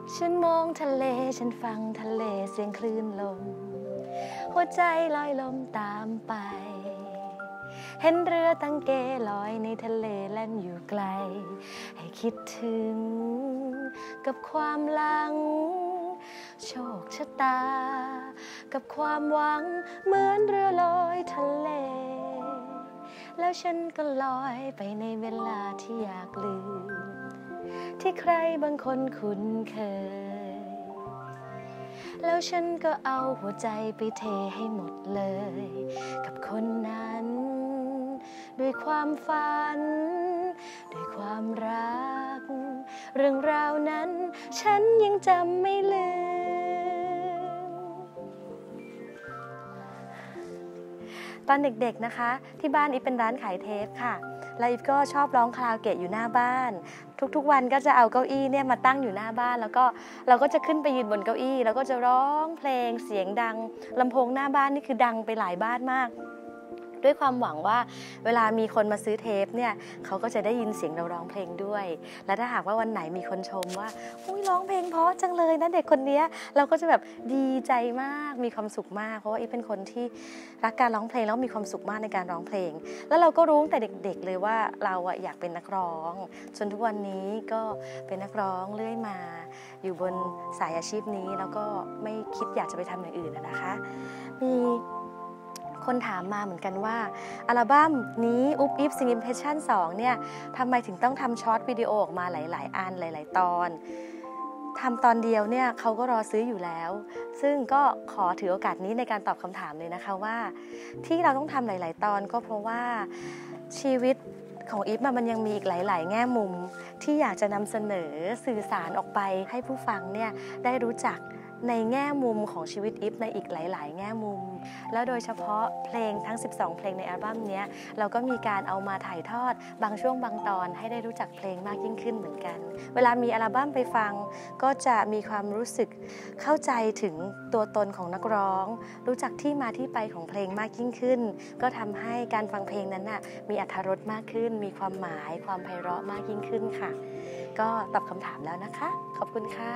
ฉันมองทะเลฉันฟังทะเลเสียงคลื่นลมหัวใจลอยลมตามไปเห็นเรือตังเกลอยในทะเลแล่นอยู่ไกลให้คิดถึงกับความหลังโชคชะตากับความหวังเหมือนเรือลอยทะเลแล้วฉันก็ลอยไปในเวลาที่อยากลืมที่ใครบางคนคุ้นเคยแล้วฉันก็เอาหัวใจไปเทให้หมดเลยกับคนนั้นด้วยความฝันด้วยความรักเรื่องราวนั้นฉันยังจำไม่ลืมตอนเด็กๆนะคะที่บ้านอีฟเป็นร้านขายเทปค่ะแล้วอีฟก็ชอบร้องคาราโอเกะอยู่หน้าบ้านทุกๆวันก็จะเอาเก้าอี้เนี่ยมาตั้งอยู่หน้าบ้านแล้วก็เราก็จะขึ้นไปยืนบนเก้าอี้แล้วก็จะร้องเพลงเสียงดังลำโพงหน้าบ้านนี่คือดังไปหลายบ้านมากด้วยความหวังว่าเวลามีคนมาซื้อเทปเนี่ยเขาก็จะได้ยินเสียงเราร้องเพลงด้วยและถ้าหากว่าวันไหนมีคนชมว่าอุ้ยร้องเพลงเพราะจังเลยนะเด็กคนนี้เราก็จะแบบดีใจมากมีความสุขมากเพราะว่าอีฟเป็นคนที่รักการร้องเพลงแล้วมีความสุขมากในการร้องเพลงแล้วเราก็รู้ตั้งแต่เด็กๆเลยว่าเราอยากเป็นนักร้องจนทุกวันนี้ก็เป็นนักร้องเรื่อยมาอยู่บนสายอาชีพนี้แล้วก็ไม่คิดอยากจะไปทำอย่างอื่นนะคะมีคนถามมาเหมือนกันว่าอัลบั้มนี้อุ๊บอิ๊บซิงอิมเพรสชั่น2เนี่ยทำไมถึงต้องทำช็อตวิดีโอออกมาหลายๆอันหลายๆตอนทำตอนเดียวเนี่ยเขาก็รอซื้ออยู่แล้วซึ่งก็ขอถือโอกาสนี้ในการตอบคำถามเลยนะคะว่าที่เราต้องทำหลายๆตอนก็เพราะว่าชีวิตของอีฟมันยังมีอีกหลายๆแง่มุมที่อยากจะนำเสนอสื่อสารออกไปให้ผู้ฟังเนี่ยได้รู้จักในแง่มุมของชีวิตอีฟในอีกหลายๆแง่มุมแล้วโดยเฉพาะเพลงทั้ง12เพลงในอัลบั้มนี้เราก็มีการเอามาถ่ายทอดบางช่วงบางตอนให้ได้รู้จักเพลงมากยิ่งขึ้นเหมือนกันเวลามีอัลบั้มไปฟังก็จะมีความรู้สึกเข้าใจถึงตัวตนของนักร้องรู้จักที่มาที่ไปของเพลงมากยิ่งขึ้นก็ทำให้การฟังเพลงนั้นน่ะมีอรรถรสมากขึ้นมีความหมายความไพเราะมากยิ่งขึ้นค่ะก็ตอบคำถามแล้วนะคะขอบคุณค่ะ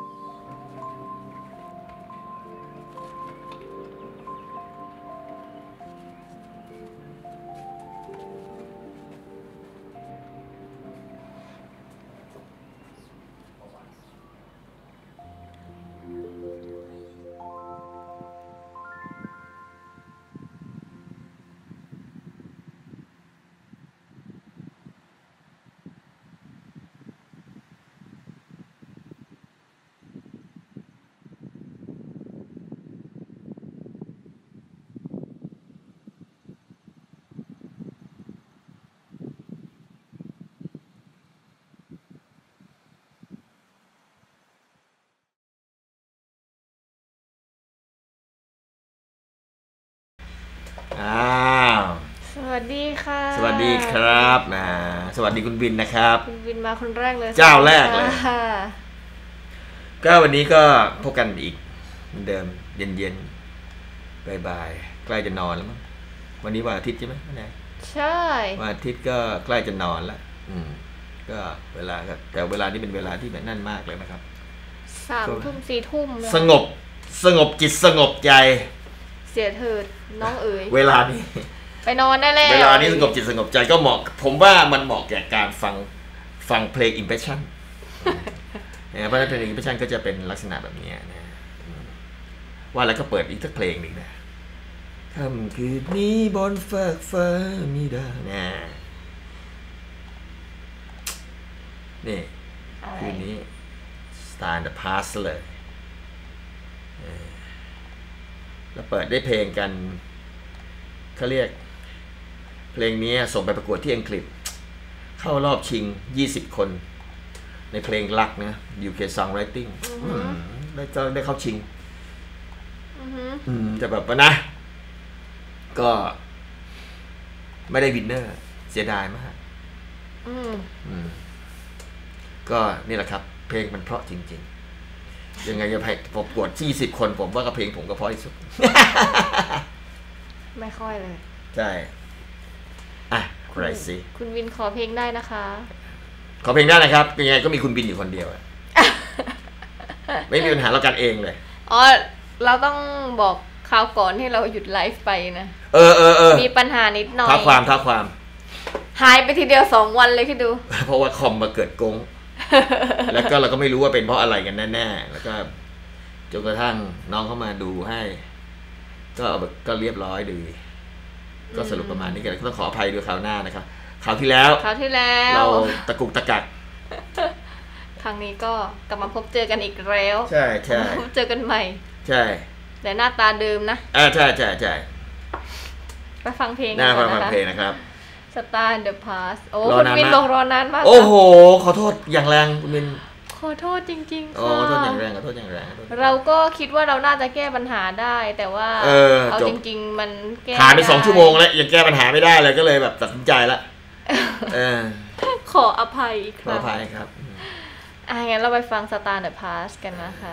สวัสดีค่ะสวัสดีครับสวัสดีคุณวินนะครับคุณวินมาคนแรกเลยเจ้าแรกเลยก็วันนี้ก็พบกันอีกเหมือนเดิมเย็นๆบ่ายๆใกล้จะนอนแล้วมั้งวันนี้วันอาทิตย์ใช่ไหมนายใช่วันอาทิตย์ก็ใกล้จะนอนแล้วก็เวลาแต่เวลานี้เป็นเวลาที่แบบนั่นมากเลยนะครับ 3 ทุ่ม 4 ทุ่มสงบจิตสงบใจเสียเถิดน้องเอ๋ยเวลานี้ไปนอนได้แล้วเวลานี้สงบจิตสงบใจก็เหมาะผมว่ามันเหมาะแก่การฟังเพลง impression เพราะฉะนั้นเพลง impression ก็จะเป็นลักษณะแบบนี้นะว่าแล้วก็เปิดอีกสักเพลงหนึ่งนะค่ำคืนนี้บนฟากฟ้ามีดาวนี่คืนนี้ Star in the Past เลยแล้วเปิดได้เพลงกันเขาเรียกเพลงนี้ส่งไปประกวดที่อังกฤษเข้ารอบชิง20 คนในเพลงรักนะ UK Songwriting ได้เข้าชิงจะแบบว่านะก็ไม่ได้วินเนอร์เสียดายมากก็นี่แหละครับเพลงมันเพราะจริงๆยังไงจะประกวด20 คนผมว่ากับเพลงผมก็เพราะที่สุดไม่ค่อยเลยใช่ใครสิคุณวินขอเพลงได้นะคะขอเพลงได้นะครับยังไงก็มีคุณวินอยู่คนเดียวไม่มีปัญหาเรากันเองเลยอ๋อเราต้องบอกคราวก่อนที่เราหยุดไลฟ์ไปนะมีปัญหานิดหน่อยท้าความหายไปทีเดียว2 วันเลยคิดดูเพราะว่าคอมมาเกิดกง แล้วก็เราก็ไม่รู้ว่าเป็นเพราะอะไรกันแน่ๆแล้วก็จนกระทั่งน้องเข้ามาดูให้ ก็เรียบร้อยดีก็สรุปประมาณนี้กันต้องขออภัยด้วยคราวหน้านะครับคราวที่แล้วเราตะกุกตะกักครั้งนี้ก็กลับมาพบเจอกันอีกแล้วใช่พบเจอกันใหม่ใช่แต่หน้าตาเดิมนะใช่ไปฟังเพลงกันนะคะฟังเพลงนะครับ Star in the Past โอ้คุณมินบอกรอนานมากโอ้โหขอโทษอย่างแรงคุณมินขอโทษจริงๆค่ะขอโทษอย่างแรงเราก็คิดว่าเราน่าจะแก้ปัญหาได้แต่ว่าเอาจริงๆมันแก้ผ่านไป2 ชั่วโมงแล้วยังแก้ปัญหาไม่ได้เลยก็เลยแบบตัดสินใจละขออภัยอีกครั้งขออภัยครับงั้นเราไปฟัง Star in the Past กันนะคะ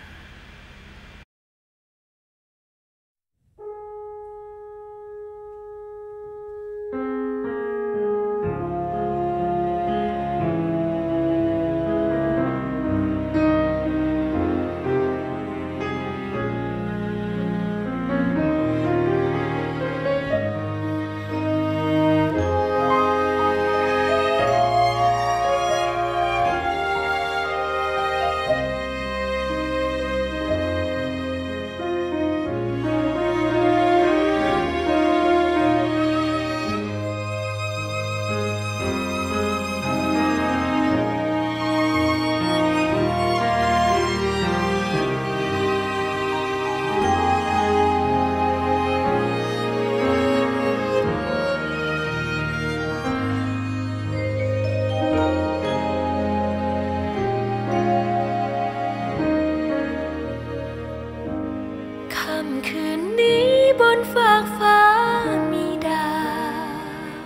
ฝากฟ้ามีดาว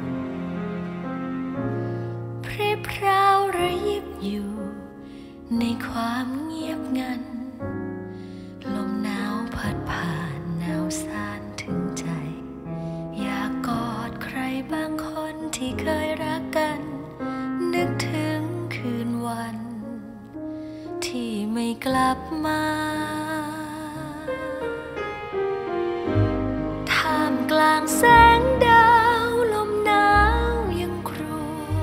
พริบพราวระยิบอยู่ในความเงียบงันลมหนาวพัดผ่านหนาวซ่านถึงใจอยากกอดใครบางคนที่เคยรักกันนึกถึงคืนวันที่ไม่กลับมากลางแสงดาวลมหนาวยังคร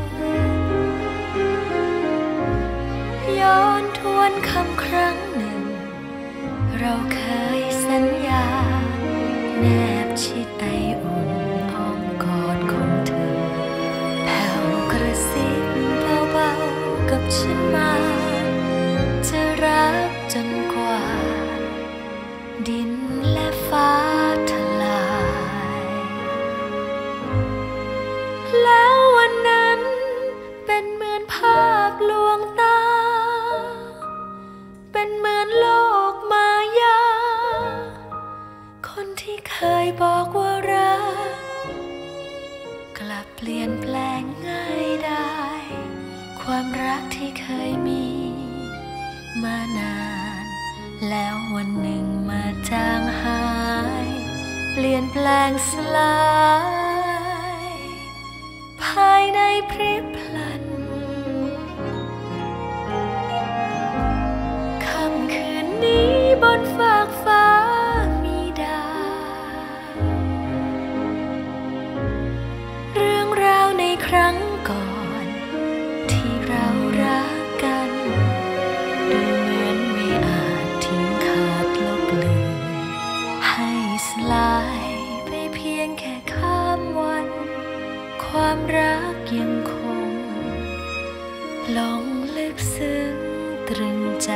วญย้อนทวนคำครั้งหนึ่งเราเคยสัญญาแนบชิดไออุ่นอ้อมกอดของเธอแผ่วกระซิบเบาๆกับฉันมาจะรักจนกว่าดินและฟ้าแล้ววันนั้นเป็นเหมือนภาพลวงตาเป็นเหมือนโลกมายาคนที่เคยบอกว่ารักกลับเปลี่ยนแปลงง่ายได้ความรักที่เคยมีมานานแล้ววันหนึ่งมาจางหายเปลี่ยนแปลงสลายภายในพริบพลันค่ำคืนนี้บนฟากฟ้ามีดาวเรื่องราวในครั้งก่อนที่เรารักกันดูเหมือนไม่อาจทิ้งขาดลบเลือนให้สลายไปเพียงแค่ข้ามวันความรักยังคงลงลึกซึ้งตรึงใจ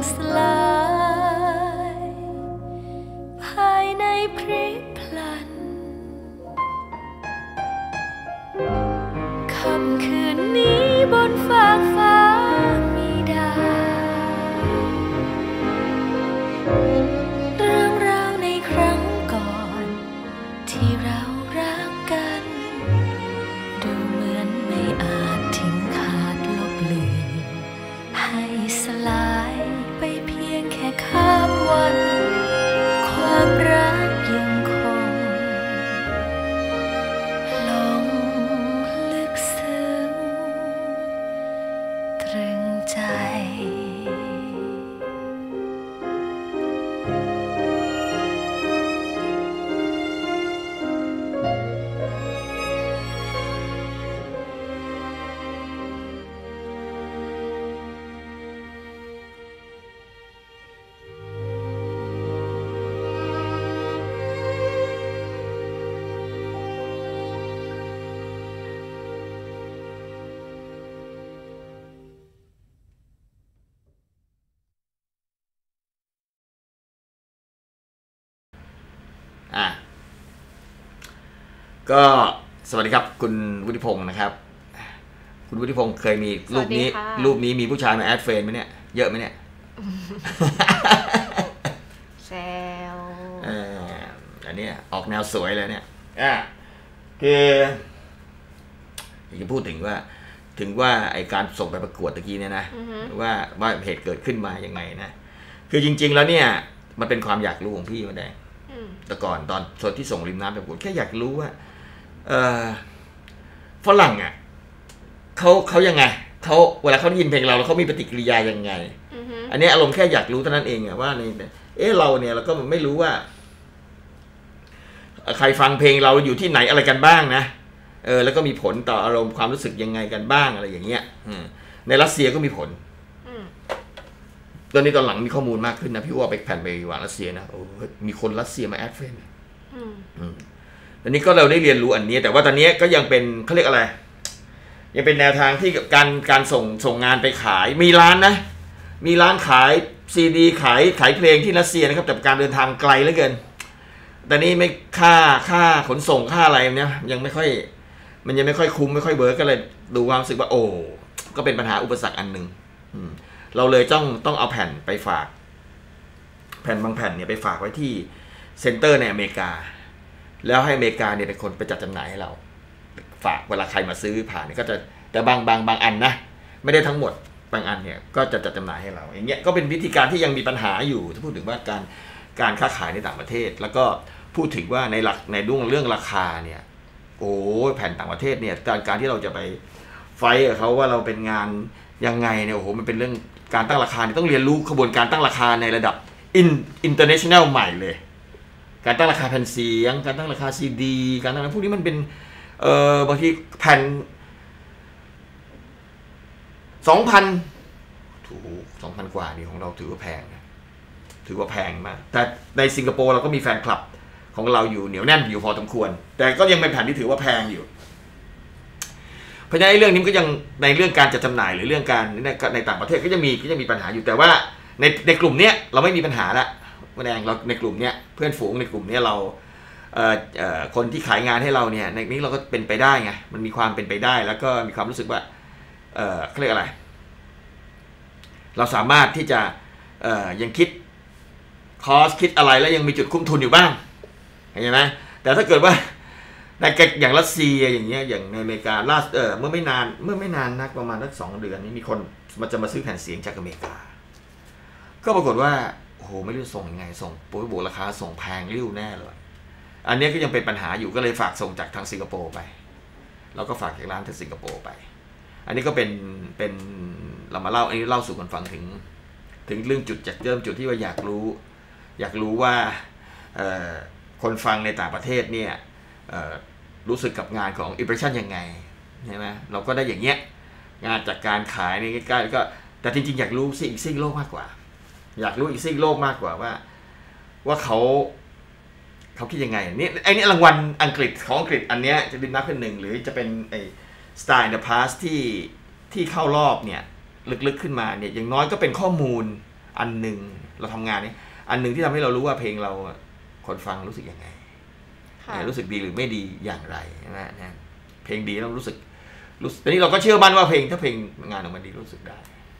สลายภายในพริบพลันค่ำคืนนี้บนฟากฟ้ามีดาวเรื่องราวในครั้งก่อนที่เรารักกันดูเหมือนไม่อาจทิ้งขาดลบเลือนให้สลายไปเพียงแค่ข้ามวันความรักยังคงลงลึกซึ้งตรึงใจก็สวัสดีครับคุณวุฒิพงศ์นะครับคุณวุฒิพงศ์เคยมีรูปนี้มีผู้ชายมาแอดเฟรนด์ไหมเนี่ยเยอะไหมเนี่ยแซวอันนี้ออกแนวสวยเลยเนี่ยคืออยากจะพูดถึงว่าไอการส่งไปประกวดตะกี้เนี่ยนะว่าเหตุเกิดขึ้นมายังไงนะคือจริงๆแล้วเนี่ยมันเป็นความอยากรู้ของพี่มาได้แต่ก่อนตอนที่ส่งริมน้ำไปประกวดแค่อยากรู้ว่าฝรั่งอ่ะเขายังไงเขาเวลาเขาได้ยินเพลงเราแล้วเขามีปฏิกิริยายังไงอันนี้อารมณ์แค่อยากรู้เท่านั้นเองอ่ะว่าเราเนี่ยเราก็ไม่รู้ว่าใครฟังเพลงเราอยู่ที่ไหนอะไรกันบ้างนะแล้วก็มีผลต่ออารมณ์ความรู้สึกยังไงกันบ้างอะไรอย่างเงี้ยในรัสเซียก็มีผลตอนนี้ตอนหลังมีข้อมูลมากขึ้นนะพี่ว่าไปแผ่นไปวางรัสเซียนะโอ้มีคนรัสเซียมาแอดเฟรนด์ตอนนี้ก็เราได้เรียนรู้อันนี้แต่ว่าตอนนี้ก็ยังเป็นเขาเรียกอะไรยังเป็นแนวทางที่การส่งงานไปขายมีร้านนะมีร้านขายซีดีขายเพลงที่รัสเซียนะครับแต่การเดินทางไกลเหลือเกินแต่นี้ไม่ค่าขนส่งค่าอะไรเนี่ยยังไม่ค่อยคุ้มไม่ค่อยเวิร์กก็เลยดูความรู้สึกว่าโอ้ก็เป็นปัญหาอุปสรรคอันนึงเราเลยต้องเอาแผ่นไปฝากแผ่นบางแผ่นเนี่ยไปฝากไว้ที่เซ็นเตอร์ในอเมริกาแล้วให้อเมริกาเนี่ยเป็นคนไปจัดจำหน่ายให้เราฝากเวลาใครมาซื้อผ่านเนี่ยก็จะแต่บางอันนะไม่ได้ทั้งหมดบางอันเนี่ยก็จะจัดจำหน่ายให้เราอย่างเงี้ยก็เป็นวิธีการที่ยังมีปัญหาอยู่ถ้าพูดถึงว่าการค้าขายในต่างประเทศแล้วก็พูดถึงว่าในเรื่องราคาเนี่ยโอ้แผ่นต่างประเทศเนี่ยการที่เราจะไปไฟท์กับเขาว่าเราเป็นงานยังไงเนี่ยโอ้โหมันเป็นเรื่องการตั้งราคาต้องเรียนรู้ขบวนการตั้งราคาในระดับinternational ใหม่เลยการตั้งราคาแผ่นเสียงการตั้งราคาซีดีการตั้งพวกนี้มันเป็นบางทีแผ่น 2,000 ถูก 2,000 กว่านี่ของเราถือว่าแพงมากแต่ในสิงคโปร์เราก็มีแฟนคลับของเราอยู่เหนียวแน่นอยู่พอสมควรแต่ก็ยังเป็นแผ่นที่ถือว่าแพงอยู่เพราะฉะนั้นเรื่องนี้ก็ยังในเรื่องการจัดจำหน่ายหรือเรื่องการในต่างประเทศก็ยังมีปัญหาอยู่แต่ว่าในกลุ่มเนี้ยเราไม่มีปัญหาละแสดงเราในกลุ่มเนี้ยเพื่อนฝูงในกลุ่มเนี้ยเราคนที่ขายงานให้เราเนี่ยในนี้เราก็เป็นไปได้ไงมันมีความเป็นไปได้แล้วก็มีความรู้สึกว่าเขาเรียกอะไรเราสามารถที่จะยังคิดคอสคิดอะไรแล้วยังมีจุดคุ้มทุนอยู่บ้างเห็นไหมแต่ถ้าเกิดว่าในอย่างรัสเซียอย่างเงี้ยอย่างในอเมริกาเมื่อไม่นานนักประมาณสัก2 เดือนนี้มีคนจะมาซื้อแผ่นเสียงจากอเมริกาก็ปรากฏว่าโอ้โหไม่รู้ส่งยังไงส่งโบราคาส่งแพงริ้วแน่เลยอันนี้ก็ยังเป็นปัญหาอยู่ก็เลยฝากส่งจากทางสิงคโปร์ไปแล้วก็ฝากจากร้านที่สิงคโปร์ไปอันนี้ก็เป็นเรามาเล่าอันนี้เล่าสู่กันฟังถึงเรื่องจุดจากเริ่มจุดที่ว่าอยากรู้ว่าคนฟังในต่างประเทศเนี่ยรู้สึกกับงานของ Impression ยังไงใช่ไหมเราก็ได้อย่างเงี้ยงานจากการขายในใกล้ๆก็แต่จริงๆอยากรู้อีกซีกโลกมากกว่าอยากรู้อีกซีกโลกมากกว่าว่าเขาคิดยังไงนี่ไอ้นี่รางวัลอังกฤษของอังกฤษอันเนี้ยจะเป็นนับเป็น1หรือจะเป็นไอ้ Star in the Past ที่เข้ารอบเนี่ยลึกๆขึ้นมาเนี่ยอย่างน้อยก็เป็นข้อมูลอันหนึ่งเราทำงานนี้อันหนึ่งที่ทำให้เรารู้ว่าเพลงเราคนฟังรู้สึกยังไงรู้สึกดีหรือไม่ดีอย่างไรนะเพลงดีเรารู้สึกตอนนี้เราก็เชื่อมั่นว่าเพลงถ้าเพลงงานออกมาดีรู้สึกได้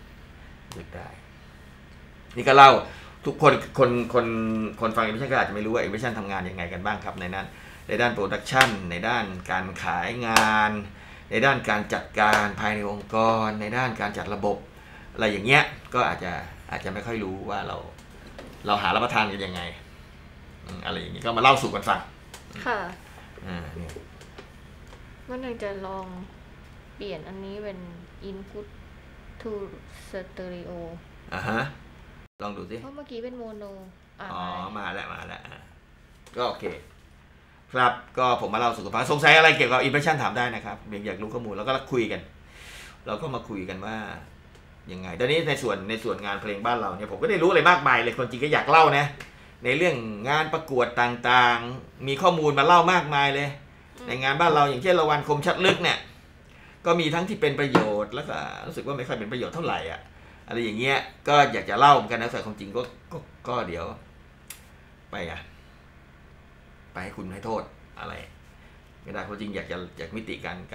นี่ก็เล่าทุกคนฟังInvitationก็อาจจะไม่รู้ว่าInvitationทำงานยังไงกันบ้างครับในด้านโปรดักชันในด้านการขายงานในด้านการจัดการภายในองค์กรในด้านการจัดระบบอะไรอย่างเงี้ยก็อาจจะไม่ค่อยรู้ว่าเราหารับประทานกันยังไงอะไรอย่างงี้ก็มาเล่าสู่กันฟังค่ะนี่ก็เลยจะลองเปลี่ยนอันนี้เป็น input to stereo ฮะลองดูสิเพราะเมื่อกี้เป็นโมโนมาแล้วก็โอเคครับก็ผมมาเล่าสู่กันฟังสงสัยอะไรเกี่ยวกับ Impression ถามได้นะครับอยากรู้ข้อมูลแล้วก็คุยกันเราก็มาคุยกันว่ายังไงตอนนี้ในส่วนงานเพลงบ้านเราเนี่ยผมก็ได้รู้อะไรมากมายเลยคนจริงก็อยากเล่านะในเรื่องงานประกวดต่างๆมีข้อมูลมาเล่ามากมายเลยในงานบ้านเราอย่างเช่นรางวัลคมชัดลึกเนี่ยก็มีทั้งที่เป็นประโยชน์แล้วก็รู้สึกว่าไม่ค่อยเป็นประโยชน์เท่าไหร่อะไรอย่างเงี้ยก็อยากจะเล่าเหมือนกันนะแต่ความจริงก็เดี๋ยวไปให้คุณให้โทษอะไรไม่ได้ความจริงอยากมิติการ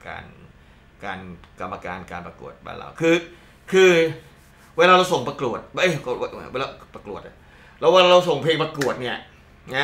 กรรมการการประกวดบ้านเราคือเวลาเราส่งประกวดเวลาประกวดแล้วเวลาเราส่งเพลงประกวดเนี่ยนะ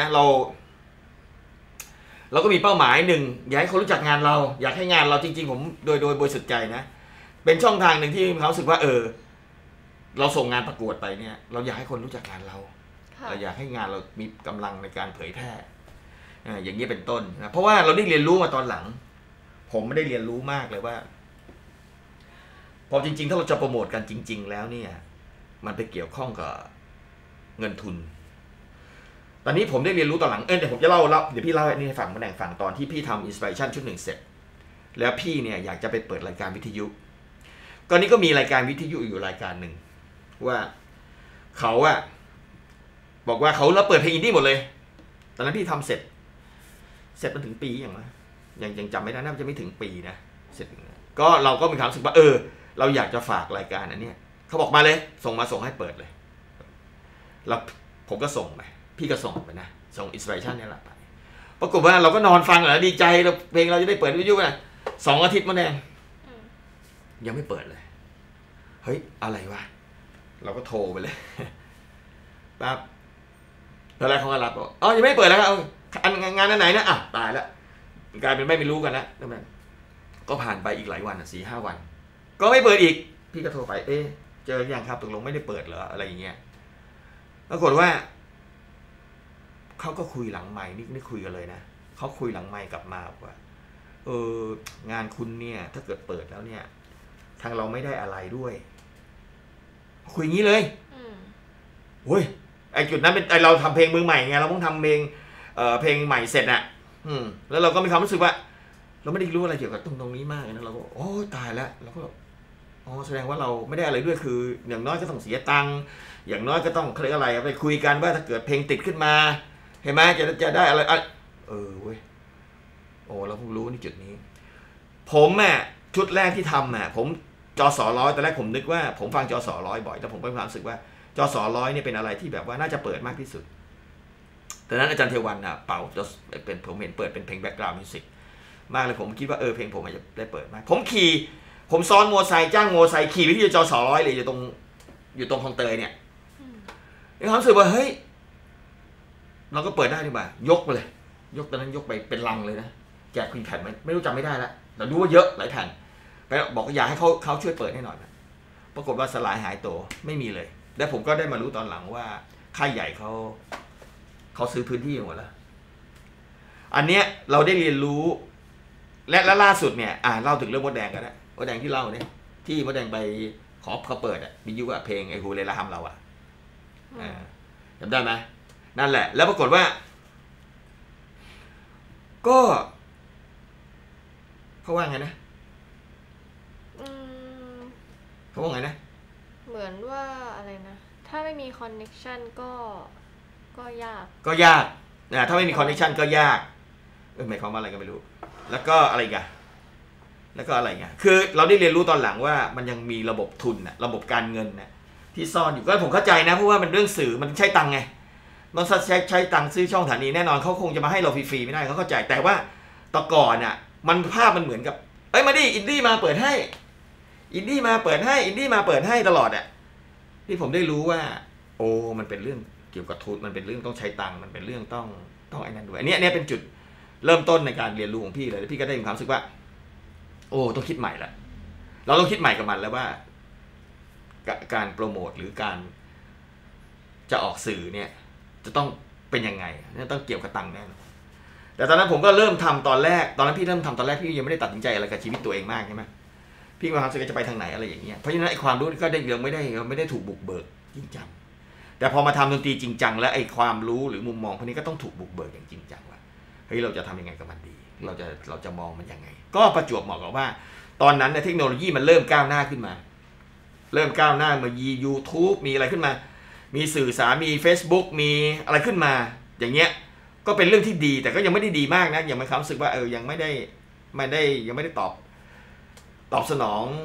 เราก็มีเป้าหมายหนึ่งอยากให้คนรู้จักงานเราอยากให้งานเราจริงๆผมโดยบริสุทธิ์ใจนะเป็นช่องทางหนึ่งที่เขารู้สึกว่าเราส่งงานประกวดไปเนี่ยเราอยากให้คนรู้จักงานเราอยากให้งานเรามีกำลังในการเผยแพร่อย่างนี้เป็นต้นนะเพราะว่าเราได้เรียนรู้มาตอนหลังผมไม่ได้เรียนรู้มากเลยว่าพอจริงๆถ้าเราจะโปรโมทกันจริงๆแล้วเนี่ยมันไปเกี่ยวข้องกับเงินทุนตอนนี้ผมได้เรียนรู้ตอนหลังเดี๋ยวผมจะเล่าเดี๋ยวพี่เล่าอันนี้ให้ฟังมาแบ่งฝั่งตอนที่พี่ทำ Inspiration ชุดหนึ่งเสร็จแล้วพี่เนี่ยอยากจะไปเปิดรายการวิทยุก็นี้ก็มีรายการวิทยุอยู่รายการหนึ่งว่าเขาบอกว่าเขาเปิดเพลงอินดี้หมดเลยตอนนั้นพี่ทำเสร็จมันถึงปีอย่างไรยังจำไม่ได้น่าจะไม่ถึงปีนะเสร็จก็เราก็มีความรู้สึกว่าเราอยากจะฝากรายการอันนี้เขาบอกมาเลยส่งให้เปิดเลยแล้วผมก็ส่งไปพี่ก็ส่งไปนะส่ง Inspiration นี่แหละไปปรากฏว่าเราก็นอนฟังดีใจเราเพลงเราจะได้เปิดวิทยุนะ2 อาทิตย์มาแดงยังไม่เปิดเลยเฮ้ยอะไรวะเราก็โทรไปเลยปั๊บแล้วเขาก็รับบอกยังไม่เปิดแล้วครับงานไหนนะตายแล้วกลายเป็นไม่รู้กันแล้วก็ผ่านไปอีกหลายวัน4-5 วันก็ไม่เปิดอีกพี่ก็โทรไปเจออย่างครับตกลงไม่ได้เปิดเหรออะไรอย่างเงี้ยปรากฏว่าเขาก็คุยหลังไมค์นี่คุยกันเลยนะเขาคุยหลังไมค์กลับมาว่างานคุณเนี่ยถ้าเกิดเปิดแล้วเนี่ยทางเราไม่ได้อะไรด้วยคุยงี้เลยโอ้ยไอจุดนั้นเป็นเราทำเพลงมือใหม่ไงเราต้องทำเพลงใหม่เสร็จแล้วเราก็มีความรู้สึกว่าเราไม่ได้รู้อะไรเกี่ยวกับตรงนี้มากนะเราก็โอ้ตายแล้วเราก็แสดงว่าเราไม่ได้อะไรด้วยคืออย่างน้อยก็ต้องเสียตังค์อย่างน้อยก็ต้องอะไรไปคุยกันว่าถ้าเกิดเพลงติดขึ้นมาเห็นไหมจะได้อะไรเว้ยเราเพิ่งรู้ในจุดนี้ผมชุดแรกที่ทำผมจส100ตอนแรกผมนึกว่าผมฟังจส100บ่อยแต่ผมก็มีความรู้สึกว่าจส100เนี่ยเป็นอะไรที่แบบว่าน่าจะเปิดมากที่สุดแต่นั้นอาจารย์เทวันเป่าเป็นผมเห็นเปิดเป็นเพลงแบ็คกราวด์มิวสิกมากเลยผมคิดว่าเพลงผมอาจจะได้เปิดมากผมซ้อนมอไซค์จ้างมอไซค์ขี่ไปที่จส100เลยอยู่ตรงคลองเตยเนี่ยมีความรู้สึกว่าเฮ้ยเราก็เปิดได้ดีกว่ายกไปเลยตอนนั้นยกไปเป็นลังเลยนะแจกแผ่นไม่รู้จำไม่ได้แล้วแต่รู้ว่าเยอะหลายแผ่นไปบอกอยากให้เขาช่วยเปิดให้หน่อยปรากฏว่าสลายหายตัวไม่มีเลยและผมก็ได้มารู้ตอนหลังว่าค่ายใหญ่เขาซื้อพื้นที่หมดแล้วอันเนี้ยเราได้เรียนรู้และล่าสุดเนี่ยเล่าถึงเรื่องมดแดงกันนะมดแดงที่เล่าเนี่ยที่มดแดงไปขอเขาเปิดวิทยุเพลงไอ้ฮูเลลาฮัมเราจำได้ไหมนั่นแหละแล้วปรากฏว่าก็เขาว่าไงนะเขาว่าไงนะเหมือนว่าอะไรนะถ้าไม่มีคอนเนคชั่นก็ยากถ้าไม่มีคอนเนคชั่นก็ยากหมายความว่าอะไรก็ไม่รู้แล้วก็อะไรกันคือเราได้เรียนรู้ตอนหลังว่ามันยังมีระบบทุนระบบการเงินที่ซ่อนอยู่ก็ผมเข้าใจนะเพราะว่ามันเรื่องสื่อมันใช้ตังค์ไงมันใช้ตังค์ซื้อช่องสถานีแน่นอนเขาคงจะมาให้เราฟรีๆไม่ได้เขาเข้าใจแต่ว่าตอนก่อนอ่ะมันภาพมันเหมือนกับมาดิอินดี้มาเปิดให้อินดี้มาเปิดให้อินดี้มาเปิดให้ตลอดอ่ะที่ผมได้รู้ว่าโอ้มันเป็นเรื่องเกี่ยวกับทุนมันเป็นเรื่องต้องใช้ตังค์มันเป็นเรื่องต้องไอ้นั่นด้วยอันนี้เป็นจุดเริ่มต้นในการเรียนรู้ของพี่เลยพี่ก็ได้มีความรู้สึกว่าโอ้ต้องคิดใหม่ละเราต้องคิดใหม่กับมันแล้วว่าการโปรโมทหรือการจะออกสื่อเนี่ยจะต้องเป็นยังไงต้องเกี่ยวกับตังค์แน่นอนแต่ตอนนั้นผมก็เริ่มทำตอนนั้นพี่เริ่มทำตอนแรกพี่ยังไม่ได้ตัดสินใจอะไรกับชีวิตตัวเองมากใช่ไหมพี่ก็ทำสิ่งจะไปทางไหนอะไรอย่างเงี้ยเพราะฉะนั้นไอ้ความรู้ก็ได้ยังไม่ได้ถูกบุกเบิกจริงจังแต่พอมาทำดนตรีจริงจังแล้วไอ้ความรู้หรือมุมมองพวกนี้ก็ต้องถูกบุกเบิกอย่างจริงจังว่าเฮ้ยเราจะทำยังไงกับมันดีเราจะมองมันยังไงก็ประจวบเหมาะกับว่าตอนนั้นเทคโนโลยีมันเริ่มก้าวหน้าขึ้นมามามี YouTube มีอะไรขึ้นมามีสื่อสารมี Facebook มีอะไรขึ้นมาอย่างเงี้ยก็เป็นเรื่องที่ดีแต่ก็ยังไม่ได้ดีมากนะยังมีความรู้สึกว่ายังไม่ได้ตอบสนอง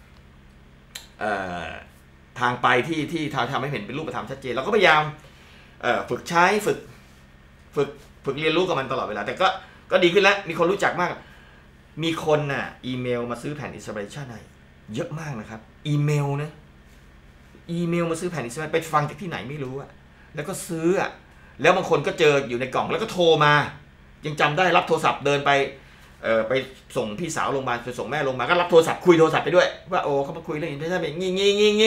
ทางไปที่ทำให้เห็นเป็นรูปธรรมชัดเจนเราก็พยายามฝึกใช้ฝึกเรียนรู้กับมันตลอดเวลาแต่ก็ดีขึ้นแล้วมีคนรู้จักมากมีคนน่ะอีเมลมาซื้อแผ่นอินสปิเรชันให้เยอะมากนะครับอีเมลมาซื้อแผ่นอินสปิเรชันไปฟังจากที่ไหนไม่รู้อะแล้วก็ซื้ออะแล้วบางคนก็เจออยู่ในกล่องแล้วก็โทรมายังจำได้รับโทรศัพท์เดินไปไปส่งพี่สาวโรงพยาบาลไปส่งแม่โรงพยาบาลก็รับโทรศัพท์คุยโทรศัพท์ไปด้วยว่าโอ้เขามาคุยเรื่องอินสปิเรชันแบบงี้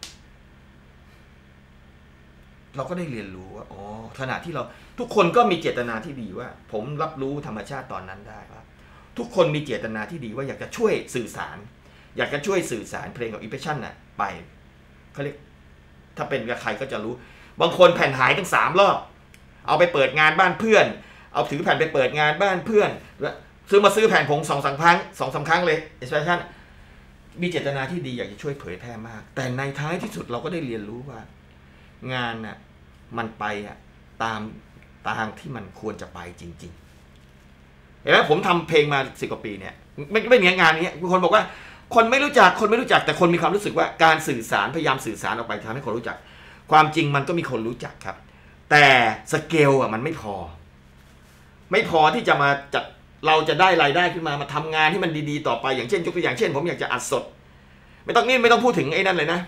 เราก็ได้เรียนรู้ว่าอ๋อขณะที่เราทุกคนก็มีเจตนาที่ดีว่าผมรับรู้ธรรมชาติตอนนั้นได้ว่าทุกคนมีเจตนาที่ดีว่าอยากจะช่วยสื่อสารเพลงของ Impression น่ะไปเขาเรียกถ้าเป็นกับใครก็จะรู้บางคนแผ่นหายทั้ง3 รอบเอาไปเปิดงานบ้านเพื่อนเอาถือแผ่นไปเปิดงานบ้านเพื่อนซื้อแผ่นผง2-3 ครั้งเลย Impression มีเจตนาที่ดีอยากจะช่วยเผยแพร่มากแต่ในท้ายที่สุดเราก็ได้เรียนรู้ว่างานน่ะมันไปตามที่มันควรจะไปจริงๆเห็นไหมผมทำเพลงมา10 กว่าปีเนี่ยไม่เหมือนงานนี้คนบอกว่าคนไม่รู้จักแต่คนมีความรู้สึกว่าการสื่อสารพยายามสื่อสารออกไปทำให้คนรู้จักความจริงมันก็มีคนรู้จักครับแต่สเกลมันไม่พอที่จะมาจัดเราจะได้รายได้ขึ้นมาทำงานที่มันดีๆต่อไปอย่างเช่นยกตัวอย่างเช่นผมอยากจะอัดสดไม่ต้องพูดถึงไอ้นั่นเลยนะ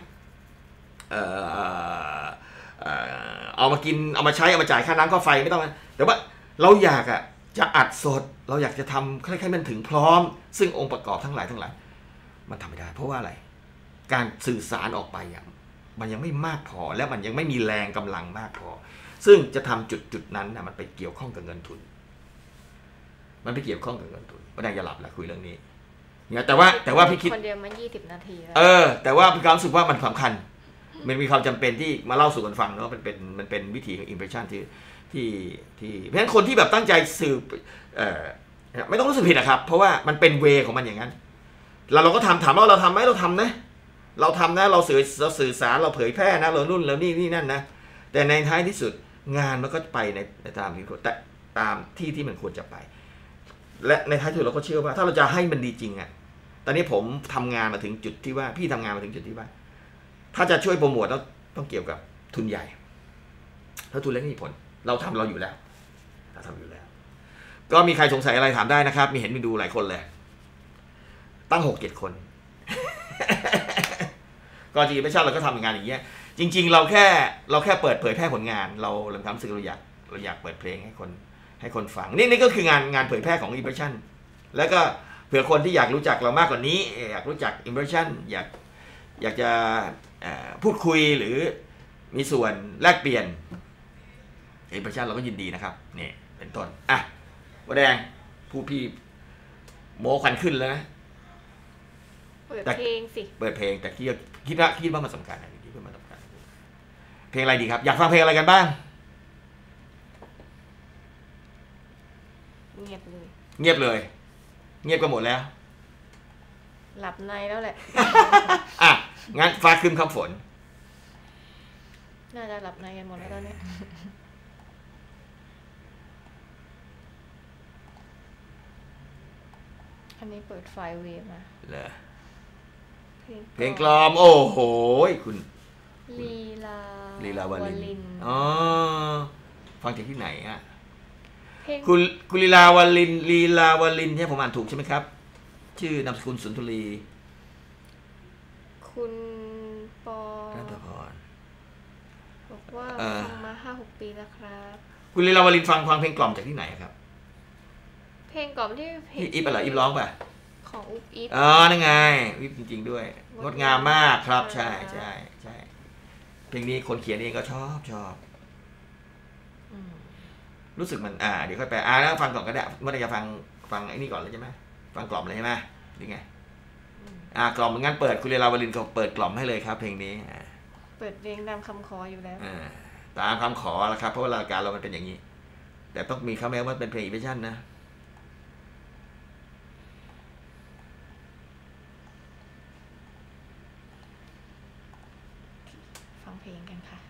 เอามากินเอามาใช้เอามาจ่ายค่าน้ำค่าไฟไม่ต้องแต่ว่าเราอยากจะอัดสดเราอยากจะทำให้มันถึงพร้อมซึ่งองค์ประกอบทั้งหลายมันทำไม่ได้เพราะว่าอะไรการสื่อสารออกไปมันยังไม่มากพอและมันยังไม่มีแรงกำลังมากพอซึ่งจะทำจุดนั้นมันไปเกี่ยวข้องกับเงินทุนมันไปเกี่ยวข้องกับเงินทุนประเด็นอย่าหลับแหละคุยเรื่องนี้เนี่ยแต่ว่าพี่คิดคนเดียวมัน20 นาทีแล้วแต่ว่าพี่ความรู้สึกว่ามันสำคัญมันมีความจำเป็นที่มาเล่าสู่กันฟังเนาะมันเป็นวิธีของ impression ที่เพราะฉะนั้นคนที่แบบตั้งใจสืบไม่ต้องรู้สึกผิดนะครับเพราะว่ามันเป็นเวของมันอย่างนั้นเราก็ถามว่าเราทำไหมเราทำนะเราสื่อสารเราเผยแพร่นะเรานู่นเรานี่นั่นนะแต่ในท้ายที่สุดงานมันก็ไปในตามที่มันควรจะไปและในท้ายที่สุดเราก็เชื่อว่าถ้าเราจะให้มันดีจริงตอนนี้ผมทำงานมาถึงจุดที่ว่าพี่ทำงานมาถึงจุดที่ว่าถ้าจะช่วยโปรโมทต้องเกี่ยวกับทุนใหญ่ถ้าทุนเล็กไม่มีผลเราอยู่แล้วก็มีใครสงสัยอะไรถามได้นะครับมีดูหลายคนเลยตั้ง 6-7 คน ก็จริงไม่ใช่เราก็ทำงานอย่างเงี้ยจริงๆเราแค่เปิดเผยแพร่ผลงานเราทำสิ่งเราอยากเปิดเพลงให้คนฟังนี่ก็คืองานเผยแพร่ของ Impression แล้วก็เผื่อคนที่อยากรู้จักเรามากกว่านี้อยากรู้จัก Impression อยากจะพูดคุยหรือมีส่วนแลกเปลี่ยน Impression เราก็ยินดีนะครับนี่เป็นต้นว่าแดงผู้พี่โม้ควันขึ้นแล้วนะเปิดเพลงสิเปิดเพลงแต่คิดว่ามันสำคัญเพลงอะไรดีครับอยากฟังเพลงอะไรกันบ้างเงียบเลยเงียบกันหมดแล้วหลับในแล้วแหละงั้นฟ้าครึ้มคำฝนน่าจะหลับในกันหมดแล้วตอนนี้อันนี้เปิดไฟล์เวฟมาเพลงกลอมโอ้โหคุณลีลาวลินอ๋อฟังจากที่ไหนฮะเพลงคุณลีลาวลินใช่ผมอ่านถูกใช่ไหมครับชื่อนามสกุลสุนทรีคุณปอรัตพรบอกว่าฟังมา 5-6 ปีแล้วครับคุณลีลาวลินฟังเพลงกล่อมจากที่ไหนครับเพลงกล่อมที่อีฟอะไรอีฟร้องป่ะของอุ๊บอีฟนั่นไงอีฟจริงๆด้วยงดงามมากครับใช่เพลงนี้คนเขียนเองก็ชอบรู้สึกมันเดี๋ยวค่อยไปแล้วฟังก่อนก็ได้เมื่อไหร่จะฟังไอ้นี่ก่อนเลยใช่ไหมฟังกล่อมเลยใช่ไหมหรือไงกล่อมงั้นเปิดคุณลีลาวลินก็เปิดกล่อมให้เลยครับเพลงนี้เปิดเพลงตามคำขออยู่แล้วตามคำขอแล้วครับเพราะว่ารายการเรามันเป็นอย่างนี้แต่ต้องมีข้อแม้ว่าเป็นเพลงอีเวชั่นนะฟังเพลงกันค่ะ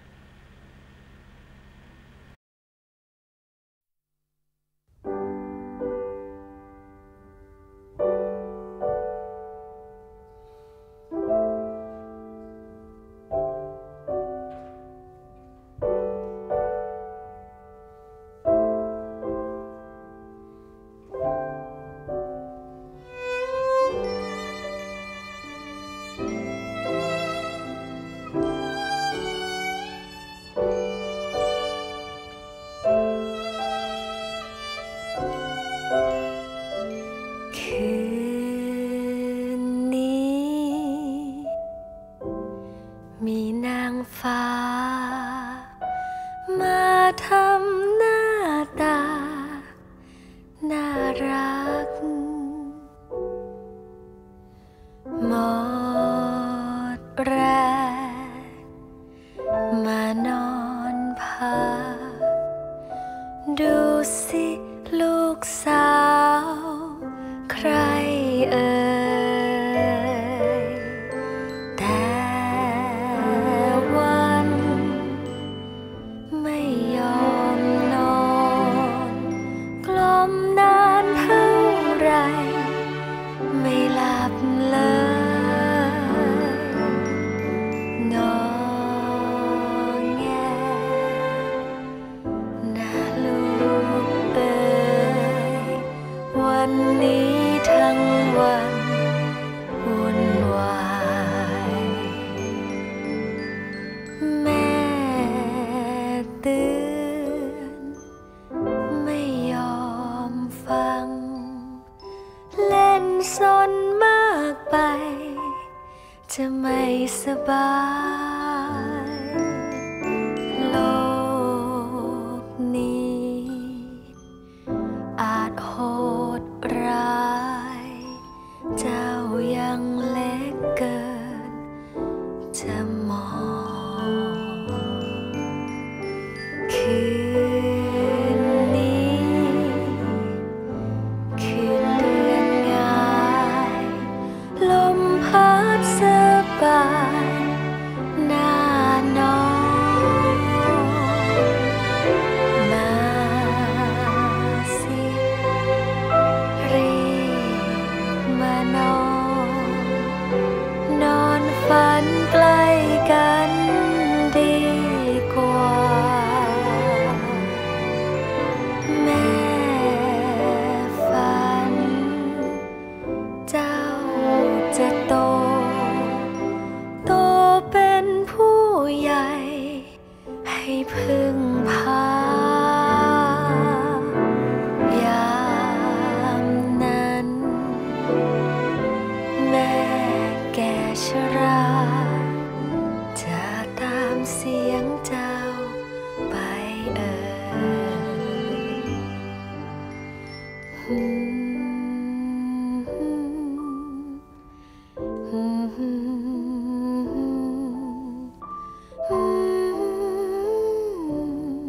ฟ้ามาทำหน้าตาน่ารักหมดแรงมานอนพักดูสิลูกสาวใครเอ่ยแต่วันไม่ยอมนอนกล่อมนานเท่าไรไม่หลับเลยงอแงนะลูกเอ๋ยวันนี้ทั้งวันวุ่นวายแม่เตือนไม่ยอมฟังเล่นซนมากไปจะไม่สบายโลกนี้อาจโหดร้ายเจ้ายังเล็กเกินจะมองคืนนี้คืนเดือนง่ายลมพัดสบายหน้านอนมาสิรีบมานอนฝันใกล้กันดีกว่าแม่ฝันเจ้าจะโตเป็นผู้ใหญ่ให้พึ่งพายามนั้นแม่แก่ชราจะตามเสียงเจ้าไปเอ่ย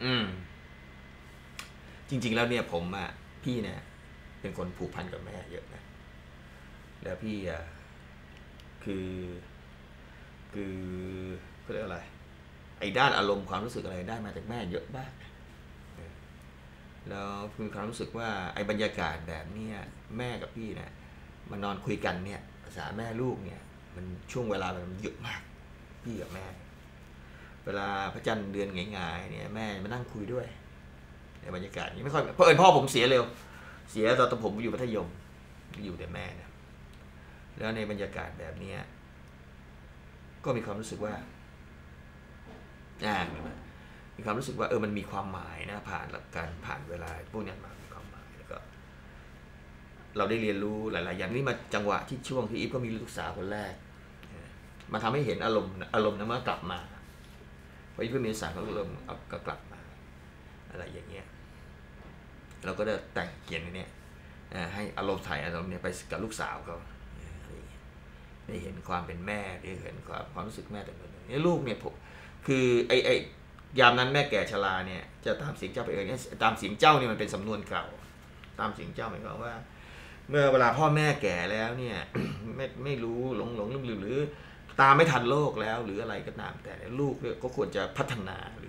จริงๆแล้วเนี่ยผมอ่ะพี่เนี่ยเป็นคนผูกพันกับแม่เยอะนะแล้วพี่อ่ะคือเขาเรียกอะไรไอ้ด้านอารมณ์ความรู้สึกอะไรได้มาจากแม่เยอะมากแล้วคือความรู้สึกว่าไอ้บรรยากาศแบบนี้แม่กับพี่เนี่ยมานอนคุยกันเนี่ยภาษาแม่ลูกเนี่ยมันช่วงเวลามันเยอะมากพี่กับแม่เวลาพระจันทร์เดือนหงายๆเนี่ยแม่มานั่งคุยด้วยในบรรยากาศนี้ไม่ค่อยเพราะพ่อผมเสียเร็วเสียตอนผมอยู่มัธยมอยู่แต่แม่นะแล้วในบรรยากาศแบบนี้ก็มีความรู้สึกว่ามีความรู้สึกว่ามันมีความหมายนะผ่านหลักการผ่านเวลาพวกนี้มามีความหมายแล้วก็เราได้เรียนรู้หลายๆอย่างนี่มาจังหวะที่ช่วงที่อีฟก็มีลูกสาวคนแรกมาทำให้เห็นอารมณ์นั้นมันกลับมาพออีฟมีลูกสาวก็เริ่มก็กลับมาอะไรอย่างเงี้ยเราก็ได้แต่งเขียนนี้ให้อารมณ์ถ่ายอารมณ์เนี่ยไปกับลูกสาวเขาได้เห็นความเป็นแม่ได้เห็นความรู้สึกแม่แต่เมื่อนี้ลูกเนี่ยผมคือไอ้ยามนั้นแม่แก่ชราเนี่ยจะตามเสียงเจ้าไปตามเสียงเจ้านี่มันเป็นสำนวนเก่าตามเสียงเจ้าหมายความว่าเมื่อเวลาพ่อแม่แก่แล้วเนี่ย ไม่รู้หลงลืมหรือตามไม่ทันโลกแล้วหรืออะไรก็ตามแต่ลูกก็ควรจะพัฒนาห